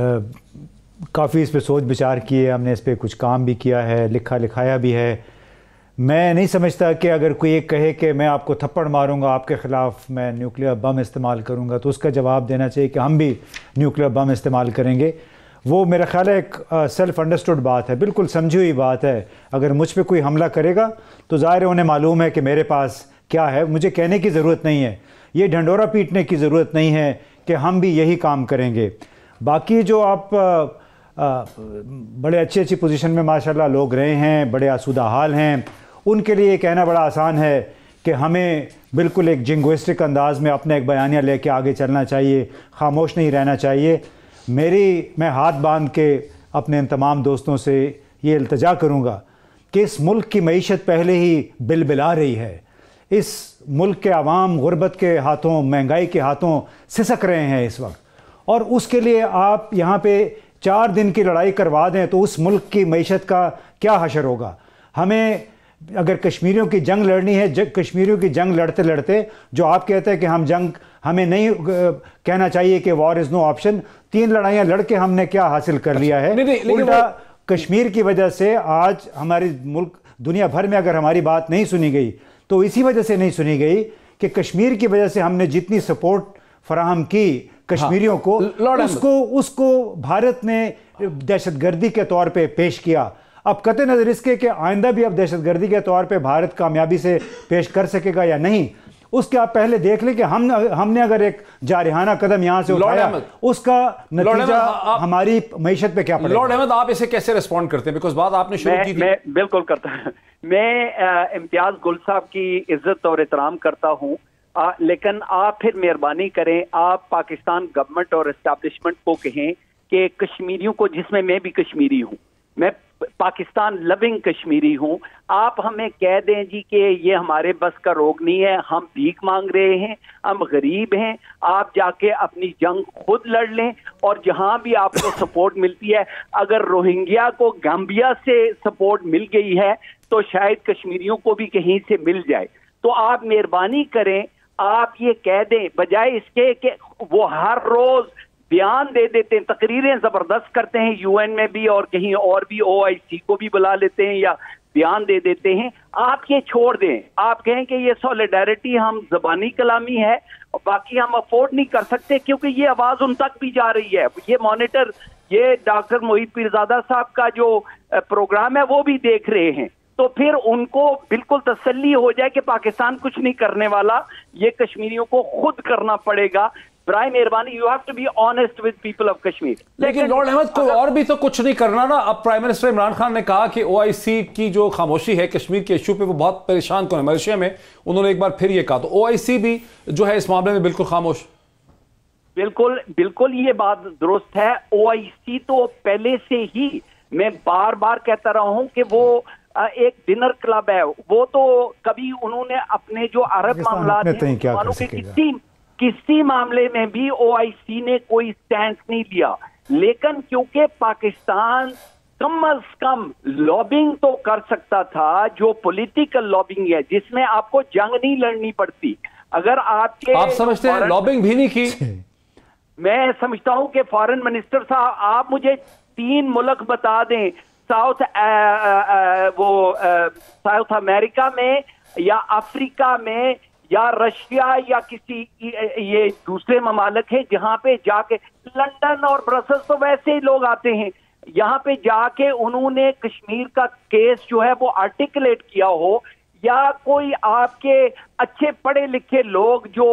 کافی اس پہ سوچ بچار کی ہے، ہم نے اس پہ کچھ کام بھی کیا ہے، لکھا لکھایا بھی ہے. میں نہیں سمجھتا کہ اگر کوئی ایک کہے کہ میں آپ کو تھپڑ ماروں گا، آپ کے خلاف میں نیوکلیئر بم استعمال کروں گا، تو اس کا جواب دینا چاہیے کہ ہم بھی نیوکلیئر بم استعمال کریں گے. وہ میرا خیال ہے ایک سیلف انڈرسٹوڈ بات ہے، بالکل سمجھی ہوئی بات ہے. اگر مجھ پہ کوئی حملہ کرے گا تو ظاہر ہے انہیں معلوم ہے کہ میرے پاس کیا ہے، مجھے کہنے کی ضرورت نہیں ہے، یہ ڈھنڈورا پیٹنے کی ضرورت نہیں ہے کہ ہم بھی یہی کام کریں گے. باقی جو آپ بڑے اچھی اچھی پوزیشن میں ماشاءاللہ لوگ رہے ہیں، بڑے آسودہ حال ہیں، ان کے لیے یہ کہنا بڑا آسان ہے کہ ہمیں بالکل ایک جنگوسٹک انداز میں اپنا ایک بیانیہ لے کے آگے چلنا چاہیے، خاموش نہیں رہنا چاہیے. میری میں ہاتھ باندھ کے اپنے ان تمام دوستوں سے یہ التجا کروں گا کہ اس ملک کی معیشت پہلے ہی بل بلا رہی ہے. اس ملک کے عوام غربت کے ہاتھوں، مہنگائی کے ہاتھوں سسک رہے ہیں اس وقت، اور اس کے لیے آپ یہاں پہ چار دن کی لڑائی کروا دیں تو اس ملک کی معیشت کا کیا حشر ہوگا. ہمیں اگر کشمیریوں کی جنگ لڑنی ہے، کشمیریوں کی جنگ لڑتے لڑتے جو آپ کہتے ہیں کہ ہم جنگ، ہمیں نہیں کہنا چاہیے کہ وار از نو آپشن. تین لڑائیاں لڑ کے ہم نے کیا حاصل کر لیا ہے؟ الٹا کشمیر کی وجہ سے آج ہماری ملک دنیا بھر میں اگر ہماری بات نہیں سنی گئی تو اسی وجہ سے نہیں سنی گئی کہ کشمیر کی وجہ سے ہم نے جتنی سپورٹ فراہم کی کشمیریوں کو، اس کو اس کو بھارت نے دہشت گردی کے طور پہ پیش کیا. اب قطع نظر اس کے کہ آئندہ بھی اب دہشت گردی کے طور پہ بھارت کامیابی سے پیش کر سکے گا یا نہیں، اس کے آپ پہلے دیکھ لیں کہ ہم ہم نے اگر ایک جارحانہ قدم یہاں سے اٹھایا اس کا نتیجہ ہماری معیشت پہ کیا پڑے گا. لارڈ احمد آپ اسے کیسے ریسپونڈ کرتے ہیں؟ بیکاز بات آپ نے شروع کی تھی. میں بالکل کرتا ہوں. میں امتیاز گل صاحب کی عزت اور احترام کرتا ہوں، لیکن آپ پھر مہربانی کریں، آپ پاکستان گورنمنٹ اور اسٹیبلشمنٹ کو کہیں کہ کشمیریوں کو، جس میں میں بھی کشمیری ہوں، میں پاکستان لونگ کشمیری ہوں، آپ ہمیں کہہ دیں جی کہ یہ ہمارے بس کا روگ نہیں ہے، ہم بھیک مانگ رہے ہیں، ہم غریب ہیں، آپ جا کے اپنی جنگ خود لڑ لیں، اور جہاں بھی آپ کو سپورٹ ملتی ہے، اگر روہنگیا کو گامبیا سے سپورٹ مل گئی ہے تو شاید کشمیریوں کو بھی کہیں سے مل جائے. تو آپ مہربانی کریں، آپ یہ کہہ دیں، بجائے اس کے کہ وہ ہر روز بیان دے دیتے ہیں، تقریریں زبردست کرتے ہیں یو این میں بھی اور کہیں اور بھی، او آئی سی کو بھی بلا لیتے ہیں یا بیان دے دیتے ہیں. آپ یہ چھوڑ دیں، آپ کہیں کہ یہ سولیڈیرٹی ہم زبانی کلامی ہے، باقی ہم افورڈ نہیں کر سکتے، کیونکہ یہ آواز ان تک بھی جا رہی ہے. یہ مانیٹر، یہ ڈاکٹر محیط پیرزادہ صاحب کا جو پروگرام ہے وہ بھی دیکھ رہے ہیں. تو پھر ان کو بالکل تسلی ہو جائے کہ پاکستان کچھ نہیں کرنے والا، یہ کشمیریوں کو خود کرنا پڑے گا. برائے مہربانی، you have to be honest with people of Kashmir. لیکن لارڈ احمد کوئی اور بھی تو کچھ نہیں کرنا نا. اب پرائم منسٹر عمران خان نے کہا کہ او آئی سی کی جو خاموشی ہے کشمیر کے ایشو پہ وہ بہت پریشان کن ہے. ملیشیا میں انہوں نے ایک بار پھر یہ کہا، تو او آئی سی بھی جو ہے اس معاملے میں بالکل خاموش. بالکل بالکل یہ بات درست ہے. او آئی سی تو پہلے سے ہی، میں بار بار کہتا رہا ہوں کہ وہ ایک ڈنر کلب ہے. وہ تو کبھی انہوں نے اپنے جو عرب معاملات ہیں کسی معاملے میں بھی او آئی سی نے کوئی سٹینڈ نہیں لیا. لیکن کیونکہ پاکستان کم از کم لابنگ تو کر سکتا تھا، جو پولیٹیکل لابنگ ہے جس میں آپ کو جنگ نہیں لڑنی پڑتی. اگر آپ کے آپ سمجھتے ہیں لابنگ بھی نہیں کی؟ میں سمجھتا ہوں کہ فارن منسٹر صاحب آپ مجھے تین ملک بتا دیں ساؤتھ وہ ساؤتھ امریکہ میں یا افریقہ میں یا رشیا یا کسی یہ دوسرے ممالک ہیں جہاں پہ جا کے، لندن اور برسلز تو ویسے ہی لوگ آتے ہیں، یہاں پہ جا کے انہوں نے کشمیر کا کیس جو ہے وہ آرٹیکولیٹ کیا ہو، یا کوئی آپ کے اچھے پڑھے لکھے لوگ جو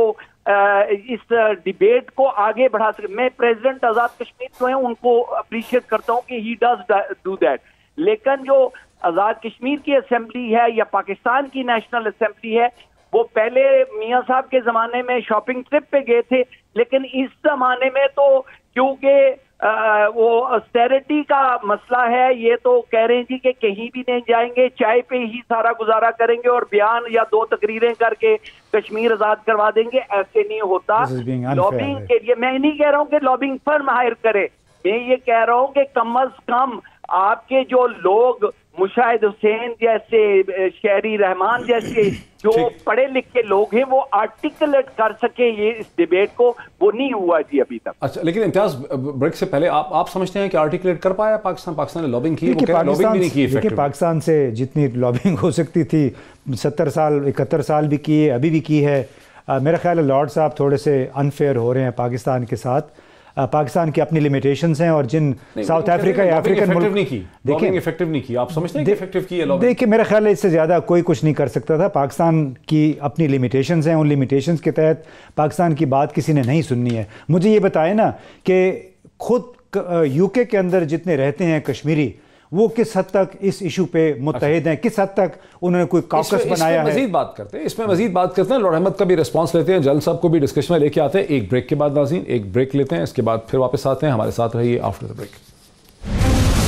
اس ڈیبیٹ کو آگے بڑھا سکے. میں پریزیڈنٹ آزاد کشمیر جو ہیں ان کو اپریشیٹ کرتا ہوں کہ ہی ڈز ڈو دیٹ. لیکن جو آزاد کشمیر کی اسمبلی ہے یا پاکستان کی نیشنل اسمبلی ہے، وہ پہلے میاں صاحب کے زمانے میں شاپنگ ٹرپ پہ گئے تھے، لیکن اس زمانے میں تو کیونکہ وہ اسٹیرٹی کا مسئلہ ہے، یہ تو کہہ رہے ہیں جی کہ کہیں بھی نہیں جائیں گے، چائے پہ ہی سارا گزارا کریں گے اور بیان یا دو تقریریں کر کے کشمیر آزاد کروا دیں گے. ایسے نہیں ہوتا. لابنگ کے لیے میں نہیں کہہ رہا ہوں کہ لابنگ فرم ہائر کرے، میں یہ کہہ رہا ہوں کہ کم از کم آپ کے جو لوگ مشاہد حسین جیسے، شہری رحمان جیسے جو پڑھے لکھے لوگ ہیں وہ آرٹیکولیٹ کر سکے یہ اس ڈیبیٹ کو، وہ نہیں ہوا جی ابھی تک. اچھا، لیکن امتیاز بریک سے پہلے آپ آپ سمجھتے ہیں کہ آرٹیکولیٹ کر پایا پاکستان؟ پاکستان نے لابنگ کی، لابنگ بھی نہیں کی. دیکھیے پاکستان سے جتنی لابنگ ہو سکتی تھی ستر سال اکہتر سال بھی کی ہے، ابھی بھی کی ہے. میرا خیال ہے لارڈ صاحب تھوڑے سے انفیئر ہو رہے ہیں پاکستان کے ساتھ. پاکستان کی اپنی لیمیٹیشنز ہیں، اور جن ساؤتھ افریقہ یا افریقن ملک دیکھیں افیکٹو نہیں کی. آپ سمجھتے ہیں کہ افیکٹو کی ہے لابنگ؟ دیکھیں میرا خیال ہے اس سے زیادہ کوئی کچھ نہیں کر سکتا تھا. پاکستان کی اپنی لیمیٹیشنز ہیں، ان لیمیٹیشنز کے تحت پاکستان کی بات کسی نے نہیں سننی ہے. مجھے یہ بتائیں نا کہ خود یو کے کے اندر جتنے رہتے ہیں کشمیری، وہ کس حد تک اس ایشو پہ متحد ہیں، کس حد تک انہوں نے کوئی کاکس بنایا ہے. مزید بات کرتے ہیں اس میں مزید بات کرتے ہیں. لارڈ احمد کا بھی ریسپانس لیتے ہیں، جلال صاحب کو بھی ڈسکشن میں لے کے آتے ہیں. ایک بریک کے بعد ناظرین ایک بریک لیتے ہیں، اس کے بعد پھر واپس آتے ہیں. ہمارے ساتھ رہیے آفٹر دا بریک.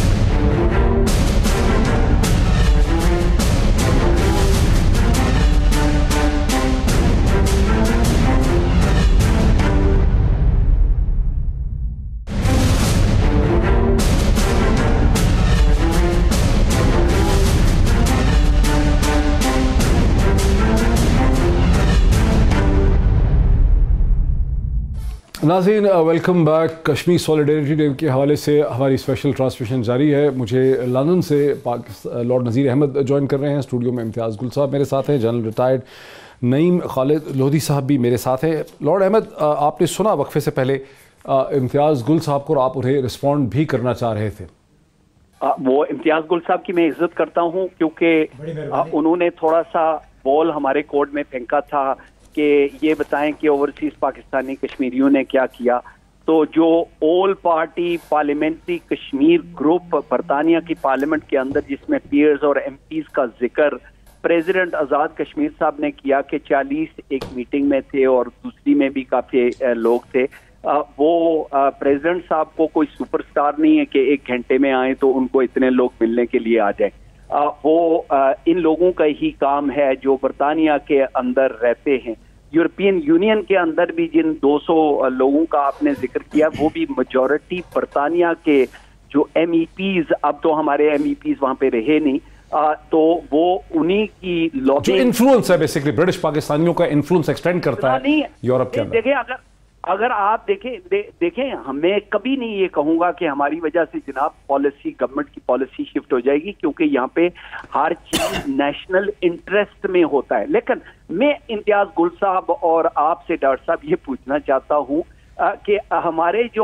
नाज़रीन welcome back. Kashmir solidarity day के हवाले से हमारी स्पेशल ट्रांसमिशन जारी है। मुझे लंदन से पाकिस्तान लॉर्ड नज़ीर अहमद ज्वाइन कर रहे हैं। स्टूडियो में इम्तियाज़ गुल साहब मेरे साथ हैं, जनरल रिटायर्ड नईम खालिद लोधी साहब भी मेरे साथ हैं। लॉर्ड अहमद, आपने सुना वक्फे से पहले इम्तियाज़ गुल साहब को, और आप उन्हें रिस्पॉन्ड भी करना चाह रहे थे। आ, वो इम्तियाज़ गुल साहब की मैं इज्जत करता हूँ क्योंकि उन्होंने थोड़ा सा बॉल हमारे कोर्ट में फेंका था कि ये बताएं कि ओवरसीज पाकिस्तानी कश्मीरियों ने क्या किया। तो जो all party parliamentary Kashmir group बरतानिया की पार्लियामेंट के अंदर जिसमें पीयर्स और एमपीज का जिक्र प्रेसिडेंट आज़ाद कश्मीर साहब ने किया कि चालीस एक मीटिंग में थे और दूसरी में भी काफ़ी लोग थे, वो प्रेसिडेंट साहब को कोई सुपरस्टार नहीं है कि एक घंटे में आए तो उनको इतने लोग मिलने के लिए आ जाए। आ, वो आ, इन लोगों का ही काम है जो बरतानिया के अंदर रहते हैं। यूरोपियन यूनियन के अंदर भी जिन दो सौ लोगों का आपने जिक्र किया, वो भी मेजॉरिटी बरतानिया के जो एम ई पीज, अब तो हमारे एम ई पीज वहां पे रहे नहीं, आ, तो वो उन्हीं की लॉबी, जो इन्फ्लुएंस है बेसिकली ब्रिटिश पाकिस्तानियों का इन्फ्लुएंस एक्सटेंड करता है यूरोप के अंदर। देखिए, अगर अगर आप देखें दे, देखें हमें कभी नहीं ये कहूंगा कि हमारी वजह से जनाब पॉलिसी, गवर्नमेंट की पॉलिसी शिफ्ट हो जाएगी, क्योंकि यहाँ पे हर चीज नेशनल इंटरेस्ट में होता है। लेकिन मैं इम्तियाज गुल साहब और आपसे डॉक्टर साहब ये पूछना चाहता हूँ कि हमारे जो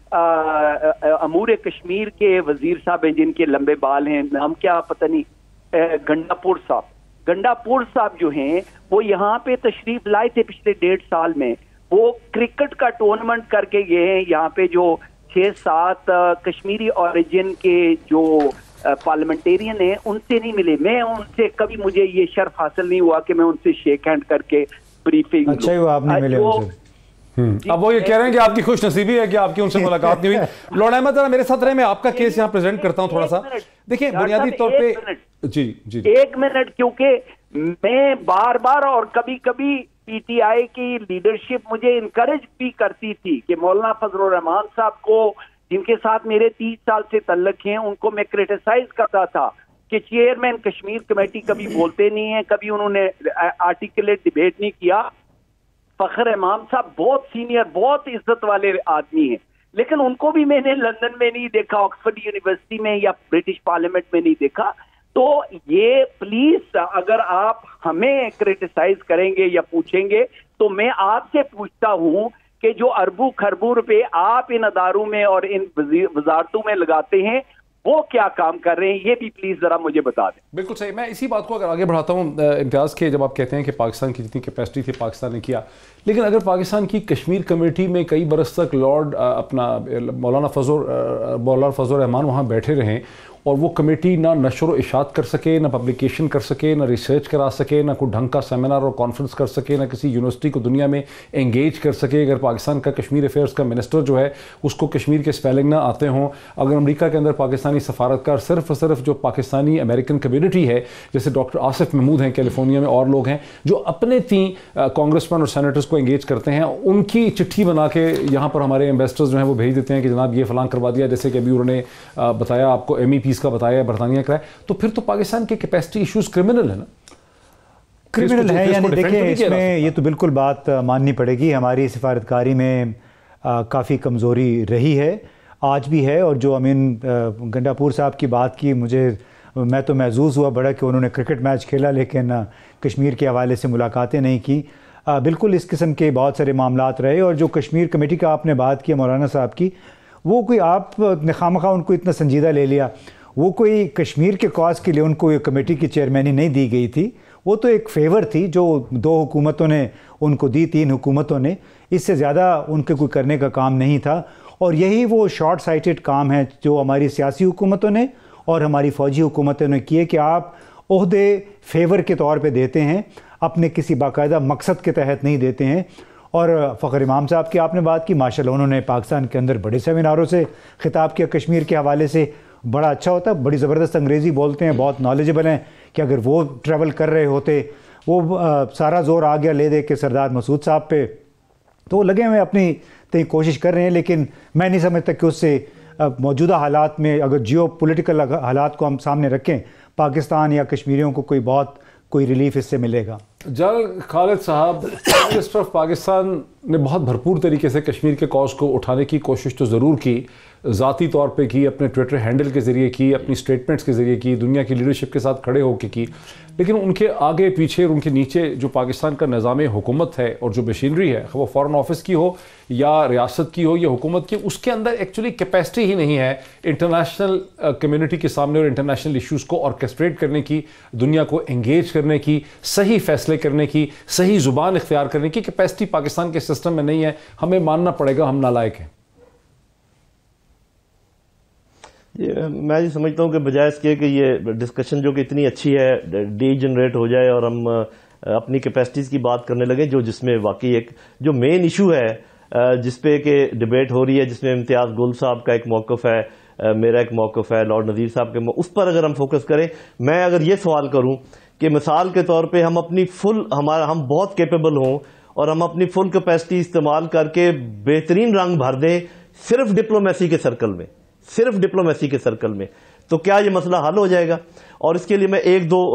अमूर कश्मीर के वजीर साहब हैं जिनके लंबे बाल हैं, नाम क्या पता नहीं, गंडापुर साहब गंडापुर साहब जो हैं वो यहाँ पे तशरीफ लाए थे पिछले डेढ़ साल में। वो क्रिकेट का टूर्नामेंट करके गए हैं। यहाँ पे जो छह सात कश्मीरी ओरिजिन के जो पार्लियामेंटेरियन हैं उनसे नहीं मिले। मैं उनसे कभी, मुझे ये शर्फ हासिल नहीं हुआ कि मैं उनसे शेक हैंड करके ब्रीफिंग। अच्छा ही हुआ आपने मिले उनसे। अब वो ये कह रहे हैं कि आपकी खुश नसीबी है कि आपकी उनसे मुलाकात नहीं हुई। लॉर्ड अहमद, जरा मेरे साथ रहे, मैं आपका केस यहाँ प्रेजेंट करता हूँ थोड़ा सा। देखिए, बुनियादी तौर पे जी जी एक मिनट, क्योंकि मैं बार बार और कभी कभी पीटीआई की लीडरशिप मुझे इनकरेज भी करती थी कि मौलाना फजलुर रहमान साहब को, जिनके साथ मेरे तीस साल से तल्लुक हैं, उनको मैं क्रिटिसाइज करता था कि चेयरमैन कश्मीर कमेटी कभी बोलते नहीं है, कभी उन्होंने आर्टिकुलेट डिबेट नहीं किया। फखर इमाम साहब बहुत सीनियर, बहुत इज्जत वाले आदमी हैं, लेकिन उनको भी मैंने लंदन में नहीं देखा, ऑक्सफोर्ड यूनिवर्सिटी में या ब्रिटिश पार्लियामेंट में नहीं देखा। तो ये प्लीज, अगर आप हमें क्रिटिसाइज करेंगे या पूछेंगे तो मैं आपसे पूछता हूं कि जो अरबों खरबों रुपए आप इन अदारों में और इन वजारतों में लगाते हैं, वो क्या काम कर रहे हैं, ये भी प्लीज जरा मुझे बता दें। बिल्कुल सही। मैं इसी बात को अगर आगे बढ़ाता हूँ इम्तियाज़ के, जब आप कहते हैं कि पाकिस्तान की जितनी कैपेसिटी थी पाकिस्तान ने किया, लेकिन अगर पाकिस्तान की कश्मीर कमेटी में कई बरस तक लॉर्ड अपना मौलाना फजल मौलाना फजल रहमान वहाँ बैठे रहें और वो कमेटी ना नशर व इशात कर सके, ना पब्लिकेशन कर सके, ना रिसर्च करा सके, ना कोई ढंग का सेमिनार और कॉन्फ्रेंस कर सके, ना किसी यूनिवर्सिटी को दुनिया में एंगेज कर सके, अगर पाकिस्तान का कश्मीर अफेयर्स का मिनिस्टर जो है उसको कश्मीर के स्पेलिंग ना आते हों, अगर अमेरिका के अंदर पाकिस्तानी सफारतकार सिर्फ और सिर्फ जो पाकिस्तानी अमेरिकन कम्यूनिटी है, जैसे डॉक्टर आसिफ महमूद हैं कैलिफोर्निया में और लोग हैं जो अपने तीन कांग्रेसमैन और सेनेटर्स को एंगेज करते हैं, उनकी चिट्ठी बना के यहाँ पर हमारे इन्वेस्टर्स जो हैं वो भेज देते हैं कि जनाब ये फलां करवा दिया, जैसे कि अभी उन्होंने बताया, आपको एम ई पीज़ का बताया, बरतानिया का है, तो फिर तो पाकिस्तान के कैपेसिटी इश्यूज क्रिमिनल है ना, क्रिमिनल है। यानी देखिए, इसमें ये तो बिल्कुल बात माननी पड़ेगी, हमारी सिफारतकारी में काफ़ी कमज़ोरी रही है, आज भी है। और जो अमीन गंडापुर साहब की बात की, मुझे मैं तो महसूस हुआ बड़ा कि उन्होंने क्रिकेट मैच खेला लेकिन कश्मीर के हवाले से मुलाकातें नहीं की। आ, बिल्कुल इस किस्म के बहुत सारे मामलात रहे। और जो कश्मीर कमेटी का आपने बात की मौलाना साहब की, वो कोई आपने खामखा उनको इतना संजीदा ले लिया, वो कोई कश्मीर के कॉज के लिए उनको ये कमेटी की चेयरमैनी नहीं दी गई थी, वो तो एक फेवर थी जो दो हुकूमतों ने उनको दी, तीन हुकूमतों ने, इससे ज़्यादा उनके कोई करने का काम नहीं था। और यही वो शॉर्ट साइटेड काम है जो हमारी सियासी हुकूमतों ने और हमारी फ़ौजी हुकूमतों ने किए कि आप ओहदे फेवर के तौर पे देते हैं, अपने किसी बाकायदा मकसद के तहत नहीं देते हैं। और फ़खर इमाम साहब की आपने बात की, माशाल्लाह उन्होंने पाकिस्तान के अंदर बड़े सेमिनारों से खिताब किया कश्मीर के हवाले से, बड़ा अच्छा होता है, बड़ी ज़बरदस्त अंग्रेज़ी बोलते हैं, बहुत नॉलेजेबल हैं, कि अगर वो ट्रैवल कर रहे होते, वो आ, सारा ज़ोर आ गया ले दे के सरदार मसूद साहब पे, तो वो लगे हुए अपनी तय कोशिश कर रहे हैं। लेकिन मैं नहीं समझता कि उससे मौजूदा हालात में, अगर जियो पोलिटिकल हालात को हम सामने रखें, पाकिस्तान या कश्मीरियों को कोई बहुत कोई रिलीफ इससे मिलेगा। जनरल खालिद साहब, प्राइम मिनिस्टर ऑफ पाकिस्तान ने बहुत भरपूर तरीके से कश्मीर के कॉज को उठाने की कोशिश तो ज़रूर की, ज़ाती तौर पे की, अपने ट्विटर हैंडल के ज़रिए की, अपनी स्टेटमेंट्स के ज़रिए की, दुनिया की लीडरशिप के साथ खड़े होकर की, लेकिन उनके आगे पीछे और उनके नीचे जो पाकिस्तान का निज़ाम हुकूमत है और जो मशीनरी है, वो फॉरेन ऑफिस की हो या रियासत की हो या हुकूमत की, उसके अंदर एक्चुअली कैपेसिटी ही नहीं है इंटरनेशनल कम्युनिटी के सामने और इंटरनेशनल इश्यूज़ को ऑर्केस्ट्रेट करने की, दुनिया को एंगेज करने की, सही फैसले करने की, सही ज़ुबान इख्तियार करने की कैपेसिटी पाकिस्तान के सिस्टम में नहीं है। हमें मानना पड़ेगा हम नालायक हैं। मैं ये समझता हूँ कि बजाय इसके कि ये डिस्कशन जो कि इतनी अच्छी है डी जनरेट हो जाए और हम अपनी कैपेसिटीज़ की बात करने लगे, जो जिसमें वाकई एक जो मेन इशू है जिस पे कि डिबेट हो रही है, जिसमें इम्तियाज़ गुल साहब का एक मौक़िफ़ है, मेरा एक मौक़िफ़ है, लॉर्ड नज़ीर साहब के, उस पर अगर हम फोकस करें, मैं अगर ये सवाल करूँ कि मिसाल के तौर पे हम अपनी फुल हमारा हम बहुत कैपेबल हों और हम अपनी फुल कैपेसिटी इस्तेमाल करके बेहतरीन रंग भर दें सिर्फ डिप्लोमेसी के सर्कल में, सिर्फ डिप्लोमेसी के सर्कल में, तो क्या ये मसला हल हो जाएगा? और इसके लिए मैं एक दो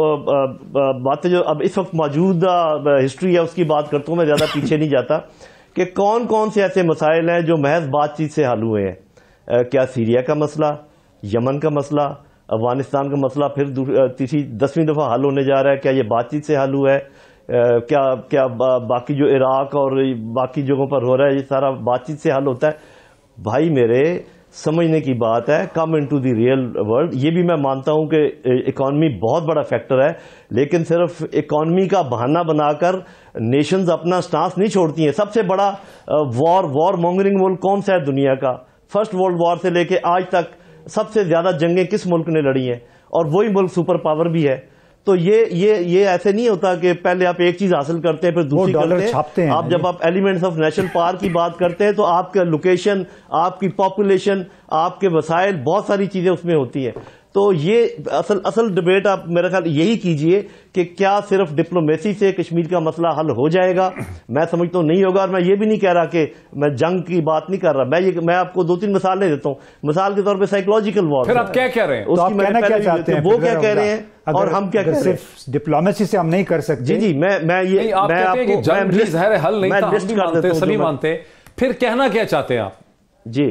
बातें जो अब इस वक्त मौजूदा हिस्ट्री है उसकी बात करता हूँ, मैं ज़्यादा पीछे नहीं जाता, कि कौन कौन से ऐसे मसाइल हैं जो महज बातचीत से हल हुए हैं। क्या सीरिया का मसला, यमन का मसला, अफगानिस्तान का मसला फिर तीसरी दसवीं दफ़ा हल होने जा रहा है, क्या ये बातचीत से हल हुआ है? क्या क्या बाकी जो इराक और बाकी जगहों पर हो रहा है ये सारा बातचीत से हल होता है? भाई मेरे समझने की बात है, come into the real world. ये भी मैं मानता हूं कि इकॉनमी बहुत बड़ा फैक्टर है, लेकिन सिर्फ इकॉनमी का बहाना बनाकर नेशंस अपना स्टांस नहीं छोड़ती हैं। सबसे बड़ा वॉर वॉर मॉन्गरिंग मुल्क कौन सा है दुनिया का? फर्स्ट वर्ल्ड वॉर से लेके आज तक सबसे ज्यादा जंगें किस मुल्क ने लड़ी हैं? और वही मुल्क सुपर पावर भी है। तो ये ये ये ऐसे नहीं होता कि पहले आप एक चीज हासिल करते हैं फिर दूसरी करते हैं। आप जब आप एलिमेंट्स ऑफ नेशनल पार्क की बात करते हैं तो आपका लोकेशन, आपकी पॉपुलेशन, आपके वसाइल, बहुत सारी चीजें उसमें होती हैं। तो ये असल असल डिबेट आप मेरे ख्याल यही कीजिए कि क्या सिर्फ डिप्लोमेसी से कश्मीर का मसला हल हो जाएगा? मैं समझता हूँ नहीं होगा। और मैं ये भी नहीं कह रहा कि मैं जंग की बात नहीं कर रहा, मैं ये मैं आपको दो तीन मिसालें देता हूँ। मिसाल के तौर पे साइकोलॉजिकल वॉर, फिर आप क्या कह रहे हैं? तो आप कहना क्या चाहते हैं? वो क्या कह रहे हैं और हम क्या कह रहे हैं? सिर्फ डिप्लोमेसी से हम नहीं कर सकते। जी जी मैं मैं ये आप मैं कहते हैं कि जंग भी ज़ाहिर है हल नहीं था, हम भी मानते, सभी मानते, फिर कहना क्या चाहते हैं आप? जी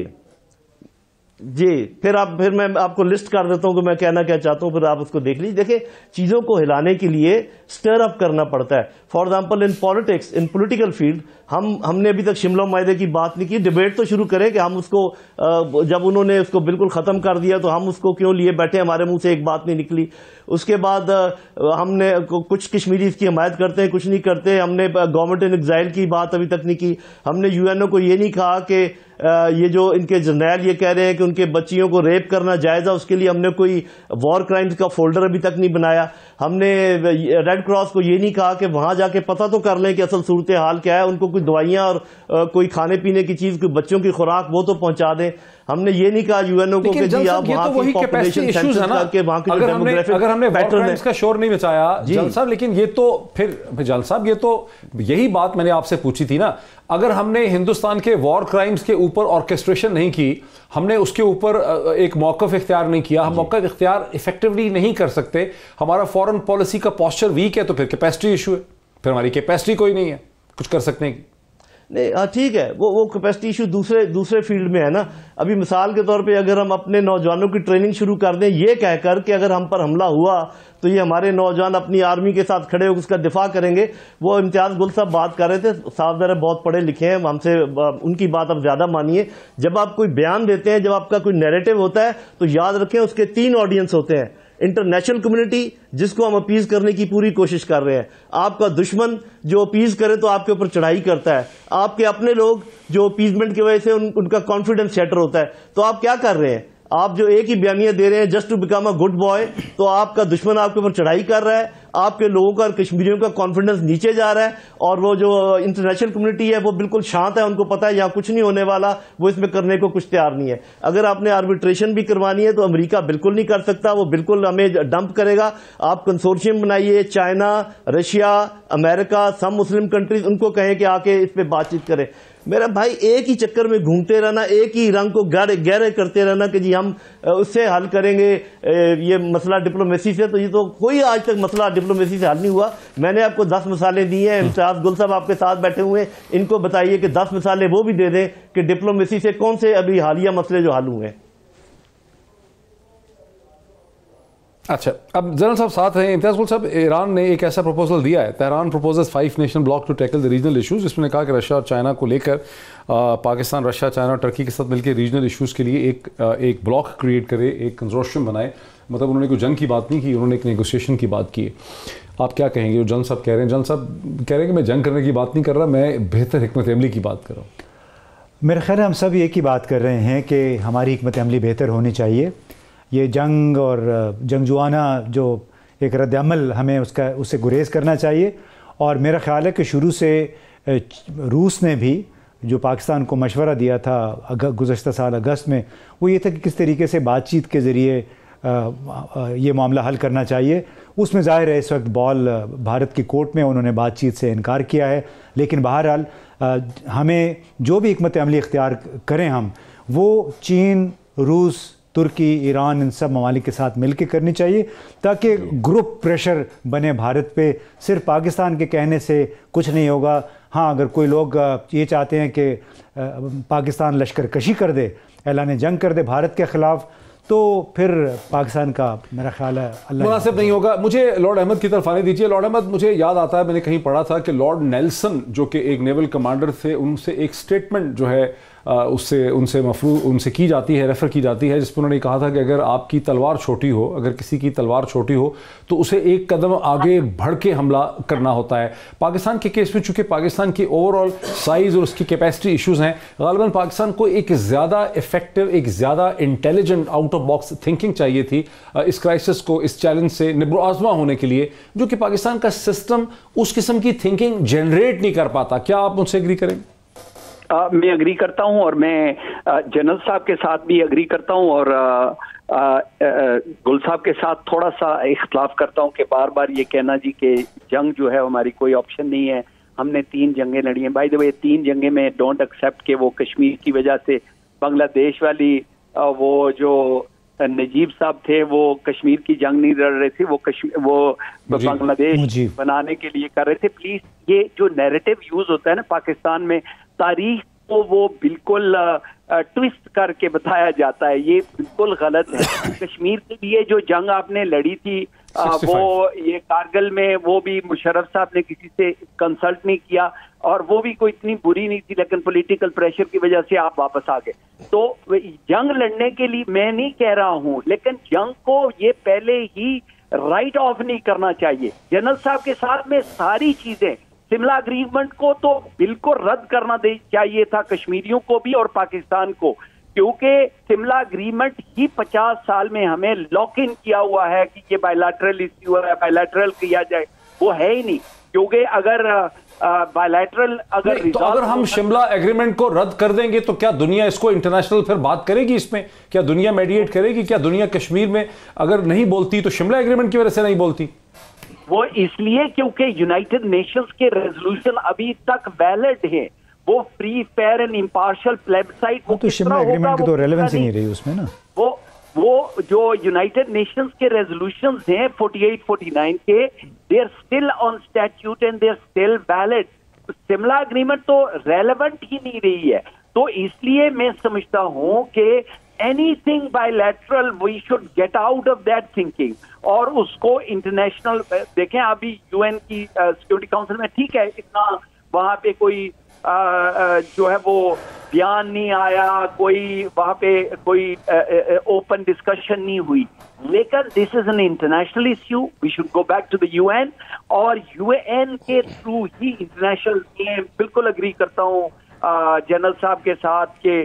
जी फिर आप फिर मैं आपको लिस्ट कर देता हूं कि मैं कहना क्या चाहता हूं, फिर आप उसको देख लीजिए। देखिए, चीजों को हिलाने के लिए स्टर अप करना पड़ता है। For example in politics, in political field, हम हमने अभी तक शिमला मायदे की बात नहीं की। डिबेट तो शुरू करें कि हम उसको जब उन्होंने उसको बिल्कुल खत्म कर दिया तो हम उसको क्यों लिए बैठे, हमारे मुंह से एक बात नहीं निकली। उसके बाद हमने कुछ कश्मीरी इसकी हमायत करते हैं, कुछ नहीं करते। हमने गवर्नमेंट इन एग्जाइल की बात अभी तक नहीं की। हमने यूएनओ को ये नहीं कहा कि ये जो इनके जर्नैल ये कह रहे हैं कि उनके बच्चियों को रेप करना जायज है, उसके लिए हमने कोई वॉर क्राइम्स का फोल्डर अभी तक नहीं बनाया। हमने रेड क्रॉस को ये नहीं कहा कि वहां जाके पता तो कर लें कि असल सूरत हाल क्या है, उनको कोई दवाइयां और कोई खाने पीने की चीज, कोई बच्चों की खुराक वो तो पहुंचा दें। हमने ये नहीं कहा यूएनओ को कि जी आप वहां की पॉपुलेशन सेंसस करके वहां की अगर हमने अगर हमने वॉर क्राइम्स का शोर नहीं मचाया जल साहब, लेकिन ये तो फिर जल साहब ये तो यही बात मैंने आपसे पूछी थी ना, अगर हमने हिंदुस्तान के वॉर क्राइम्स के ऊपर ऑर्केस्ट्रेशन नहीं की, हमने उसके ऊपर एक मौक़िफ़ इख्तियार नहीं किया, हम मौक़िफ़ इख्तियार इफेक्टिवली नहीं कर सकते, हमारा फॉरेन पॉलिसी का पोस्चर वीक है, तो फिर कैपेसिटी इशू है, फिर हमारी कैपेसिटी कोई नहीं है कुछ कर सकने की। नहीं हाँ ठीक है, वो वो कैपेसिटी इशू दूसरे दूसरे फील्ड में है ना। अभी मिसाल के तौर पे अगर हम अपने नौजवानों की ट्रेनिंग शुरू कर दें ये कहकर कि अगर हम पर हमला हुआ तो ये हमारे नौजवान अपनी आर्मी के साथ खड़े होकर उसका दिफा करेंगे। वो इम्तियाज गुल साहब बात कर रहे थे, साहब जरा बहुत पढ़े लिखे हैं, हमसे उनकी बात आप ज्यादा मानिए। जब आप कोई बयान देते हैं, जब आपका कोई नैरेटिव होता है, तो याद रखें उसके तीन ऑडियंस होते हैं। इंटरनेशनल कम्युनिटी जिसको हम अपीज करने की पूरी कोशिश कर रहे हैं, आपका दुश्मन जो अपीज करे तो आपके ऊपर चढ़ाई करता है, आपके अपने लोग जो अपीजमेंट की वजह से उन, उनका कॉन्फिडेंस शैटर होता है। तो आप क्या कर रहे हैं? आप जो एक ही बयानियां दे रहे हैं just to become a good boy, तो आपका दुश्मन आपके ऊपर चढ़ाई कर रहा है, आपके लोगों का और कश्मीरियों का कॉन्फिडेंस नीचे जा रहा है, और वो जो इंटरनेशनल कम्युनिटी है वो बिल्कुल शांत है, उनको पता है यहाँ कुछ नहीं होने वाला, वो इसमें करने को कुछ तैयार नहीं है। अगर आपने आर्बिट्रेशन भी करवानी है तो अमेरिका बिल्कुल नहीं कर सकता, वो बिल्कुल हमें डंप करेगा। आप कंसोर्शियम बनाइए, चाइना, रशिया, अमेरिका, सब मुस्लिम कंट्रीज, उनको कहें कि आके इस पर बातचीत करें। میرا بھائی ایک ہی چکر میں گھومتے رہنا, ایک ہی رنگ کو گہرے گہرے کرتے رہنا کہ جی ہم اس سے حل کریں گے یہ مسئلہ ڈپلومیسی سے, تو یہ تو کوئی آج تک مسئلہ ڈپلومیسی سے حل نہیں ہوا. میں نے آپ کو دس مثالیں دی ہیں, امتیاز گل صاحب آپ کے ساتھ بیٹھے ہوئے ہیں, ان کو بتائیے کہ دس مثالیں وہ بھی دے دیں کہ ڈپلومیسی سے کون سے ابھی حالیہ مسئلے جو حل ہوئے ہیں. اچھا, اب جنرل صاحب ساتھ ہیں. امتیاز گل صاحب, ایران نے ایک ایسا پروپوزل دیا ہے, Tehran proposes five nation bloc to tackle the regional issues, جس میں نے کہا کہ رشیا اور چائنا کو لے کر پاکستان رشیا چائنا اور ٹرکی کے ساتھ مل کے ریجنل ایشوز کے لیے ایک ایک بلاک کریٹ کرے, ایک کنسورشیم بنائے. مطلب انہوں نے کوئی جنگ کی بات نہیں کی, انہوں نے ایک نیگوسیشن کی بات کی ہے. آپ کیا کہیں گے جو جنرل صاحب کہہ رہے ہیں؟ جنرل صاحب کہہ رہے ہیں کہ میں جنگ کرنے کی بات نہیں کر رہا, میں بہتر حکمت عملی کی بات کر رہا ہوں. میرا خیال ہے ہم سب ایک ہی بات کر رہے ہیں کہ ہماری حکمت عملی بہتر ہونی چاہیے. یہ جنگ اور جنگجوانہ جو ایک رد عمل ہمیں اس کا اس سے گریز کرنا چاہیے. اور میرا خیال ہے کہ شروع سے روس نے بھی جو پاکستان کو مشورہ دیا تھا گزشتہ سال اگست میں, وہ یہ تھا کہ کس طریقے سے بات چیت کے ذریعے یہ معاملہ حل کرنا چاہیے. اس میں ظاہر ہے اس وقت بال بھارت کی کورٹ میں, انہوں نے بات چیت سے انکار کیا ہے. لیکن بہرحال ہمیں جو بھی حکمت عملی اختیار کریں ہم, وہ چین, روس, ترکی, ایران, ان سب ممالک کے ساتھ مل کے کرنی چاہیے, تاکہ گروپ پریشر بنے بھارت پہ. صرف پاکستان کے کہنے سے کچھ نہیں ہوگا. ہاں, اگر کوئی لوگ یہ چاہتے ہیں کہ پاکستان لشکر کشی کر دے, اعلان جنگ کر دے بھارت کے خلاف, تو پھر پاکستان کا میرا خیال ہے اللہ مناسب نہیں ہوگا. مجھے لارڈ احمد کی طرف آنے دیجیے. لارڈ احمد, مجھے یاد آتا ہے میں نے کہیں پڑھا تھا کہ لارڈ نیلسن جو کہ ایک نیول کمانڈر تھے, ان سے ایک سٹیٹمنٹ جو ہے اس سے ان سے مفروض ان سے کی جاتی ہے, ریفر کی جاتی ہے, جس پر انہوں نے کہا تھا کہ اگر آپ کی تلوار چھوٹی ہو, اگر کسی کی تلوار چھوٹی ہو تو اسے ایک قدم آگے بڑھ کے حملہ کرنا ہوتا ہے. پاکستان کے کیس میں چونکہ پاکستان کی اوور آل سائز اور اس کی کیپیسٹی ایشوز ہیں, غالباً پاکستان کو ایک زیادہ افیکٹو, ایک زیادہ intelligent out of box thinking چاہیے تھی اس کرائسس کو, اس چیلنج سے نبر و آزما ہونے کے لیے, جو کہ پاکستان کا سسٹم اس قسم کی تھنکنگ جنریٹ نہیں کر پاتا. کیا آپ مجھ سے ایگری کریں؟ آ, میں اگری کرتا ہوں, اور میں جنرل صاحب کے ساتھ بھی اگری کرتا ہوں, اور آ, آ, گل صاحب کے ساتھ تھوڑا سا اختلاف کرتا ہوں کہ بار بار یہ کہنا جی کہ جنگ جو ہے ہماری کوئی آپشن نہیں ہے, ہم نے تین جنگیں لڑی ہیں. بائی دا وے, تین جنگیں میں ڈونٹ ایکسیپٹ کہ وہ کشمیر کی وجہ سے بنگلہ دیش والی آ, وہ جو نجیب صاحب تھے وہ کشمیر کی جنگ نہیں لڑ رہے تھے, وہ کشمیر وہ بنگلہ دیش بنانے کے لیے کر رہے تھے. پلیز, یہ جو نیریٹو یوز ہوتا ہے نا پاکستان میں, تاریخ کو وہ بالکل ٹویسٹ کر کے بتایا جاتا ہے, یہ بالکل غلط ہے. کشمیر کے لیے جو جنگ آپ نے لڑی تھی وہ یہ کارگل میں, وہ بھی مشرف صاحب نے کسی سے کنسلٹ نہیں کیا, اور وہ بھی کوئی اتنی بری نہیں تھی, لیکن پولیٹیکل پریشر کی وجہ سے آپ واپس آ گئے. تو جنگ لڑنے کے لیے میں نہیں کہہ رہا ہوں, لیکن جنگ کو یہ پہلے ہی رائٹ آف نہیں کرنا چاہیے. جنرل صاحب کے ساتھ میں ساری چیزیں, سملہ اگریمنٹ کو تو بالکل رد کرنا چاہیے تھا کشمیریوں کو بھی اور پاکستان کو, کیونکہ سملہ اگریمنٹ ہی پچاس سال میں ہمیں لاک ان کیا ہوا ہے کہ یہ بائیلیٹرل ایشو ہے, بائیلیٹرل کیا جائے, وہ ہے ہی نہیں. کیونکہ اگر بائیلیٹرل اگر تو اگر ہم شملہ ایگریمنٹ کو رد کر دیں گے تو کیا دنیا اس کو انٹرنیشنل پھر بات کرے گی؟ اس میں کیا دنیا میڈیٹ کرے گی؟ کیا دنیا کشمیر میں اگر نہیں بولتی تو شملہ ایگریمنٹ کی وجہ سے نہیں بولتی؟ وہ اس لیے کیونکہ یونائٹڈ نیشنز کے ریزولوشن ابھی تک ویلڈ ہیں, وہ free fair and impartial plebiscite. وہ تو شملہ ایگریمنٹ کی تو ریلیونس ہی نہیں رہی اس میں نا. وہ وہ جو یونائٹڈ نیشنز کے ریزولوشنز ہیں فورٹی ایٹ فورٹی نائن کے, they are still on statute and they are still valid. Shimla agreement تو ریلیونٹ ہی نہیں رہی ہے. تو اس لیے میں سمجھتا ہوں کہ anything bilateral we should get out of that thinking, اور اس کو انٹرنیشنل دیکھیں. ابھی یو این کی سیکورٹی کاؤنسل میں ٹھیک ہے اتنا وہاں پہ کوئی جو ہے وہ بیان نہیں آیا, کوئی وہاں پہ کوئی اوپن ڈسکشن نہیں ہوئی, لیکن this is an international issue, we should go back to the U N, اور یو این کے تھرو ہی انٹرنیشنل. میں بالکل اگری کرتا ہوں جنرل صاحب کے ساتھ کہ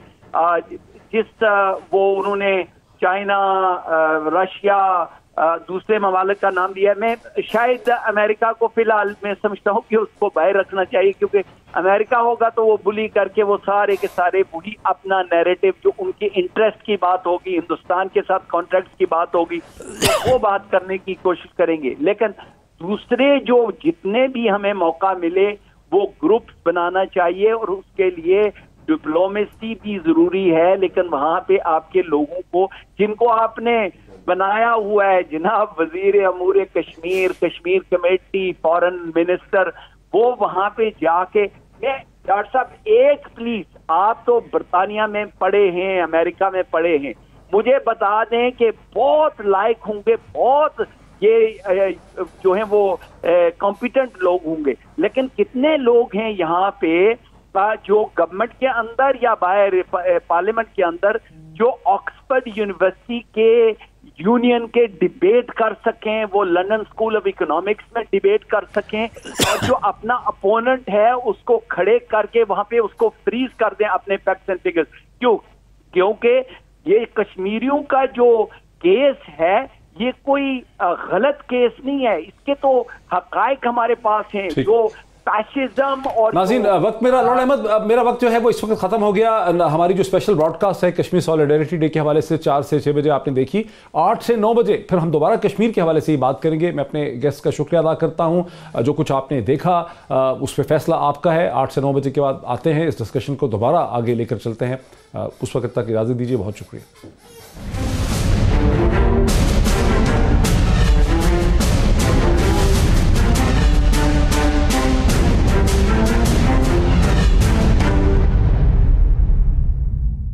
جس وہ انہوں نے چائنا, رشیا, دوسرے ممالک کا نام دیا ہے, میں شاید امریکہ کو فی الحال میں سمجھتا ہوں کہ اس کو باہر رکھنا چاہیے, کیونکہ امریکہ ہوگا تو وہ بلی کر کے وہ سارے کے سارے وہی اپنا نیریٹو جو ان کے انٹرسٹ کی بات ہوگی, ہندوستان کے ساتھ کانٹریکٹ کی بات ہوگی, وہ بات کرنے کی کوشش کریں گے. لیکن دوسرے جو جتنے بھی ہمیں موقع ملے وہ گروپس بنانا چاہیے اور اس کے لیے ڈپلومیسی بھی ضروری ہے، لیکن وہاں پہ آپ کے لوگوں کو جن کو آپ نے بنایا ہوا ہے، جناب وزیر امور Kashmir, Kashmir committee, foreign minister, وہ وہاں پہ جا کے میں ڈاکٹر صاحب ایک پلیز، آپ تو برطانیہ میں پڑھے ہیں، امریکہ میں پڑھے ہیں، مجھے بتا دیں کہ بہت لائق ہوں گے، بہت یہ جو ہیں وہ کمپیٹنٹ لوگ ہوں گے، لیکن کتنے لوگ ہیں یہاں پہ جو گورنمنٹ کے اندر یا باہر پارلیمنٹ کے اندر جو آکسفورڈ یونیورسٹی کے یونین کے ڈیبیٹ کر سکیں، وہ لندن اسکول آف اکنامکس میں ڈیبیٹ کر سکیں، اور جو اپنا اپوننٹ ہے اس کو کھڑے کر کے وہاں پہ اس کو فریز کر دیں اپنے فیکٹس اینڈ فگرز. کیوں؟ کیونکہ یہ کشمیریوں کا جو کیس ہے یہ کوئی غلط کیس نہیں ہے، اس کے تو حقائق ہمارے پاس ہیں. جو فیشزم اور ناظرین وقت میرا لارڈ احمد میرا وقت جو ہے وہ اس وقت ختم ہو گیا. ہماری جو اسپیشل براڈ کاسٹ ہے کشمیر سالیڈیرٹی ڈے کے حوالے سے چار سے چھ بجے آپ نے دیکھی، آٹھ سے نو بجے پھر ہم دوبارہ کشمیر کے حوالے سے ہی بات کریں گے. میں اپنے گیسٹ کا شکریہ ادا کرتا ہوں، جو کچھ آپ نے دیکھا اس پہ فیصلہ آپ کا ہے. آٹھ سے نو بجے کے بعد آتے ہیں، اس ڈسکشن کو دوبارہ آگے لے کر چلتے ہیں. اس وقت تک اجازت دیجیے، بہت شکریہ.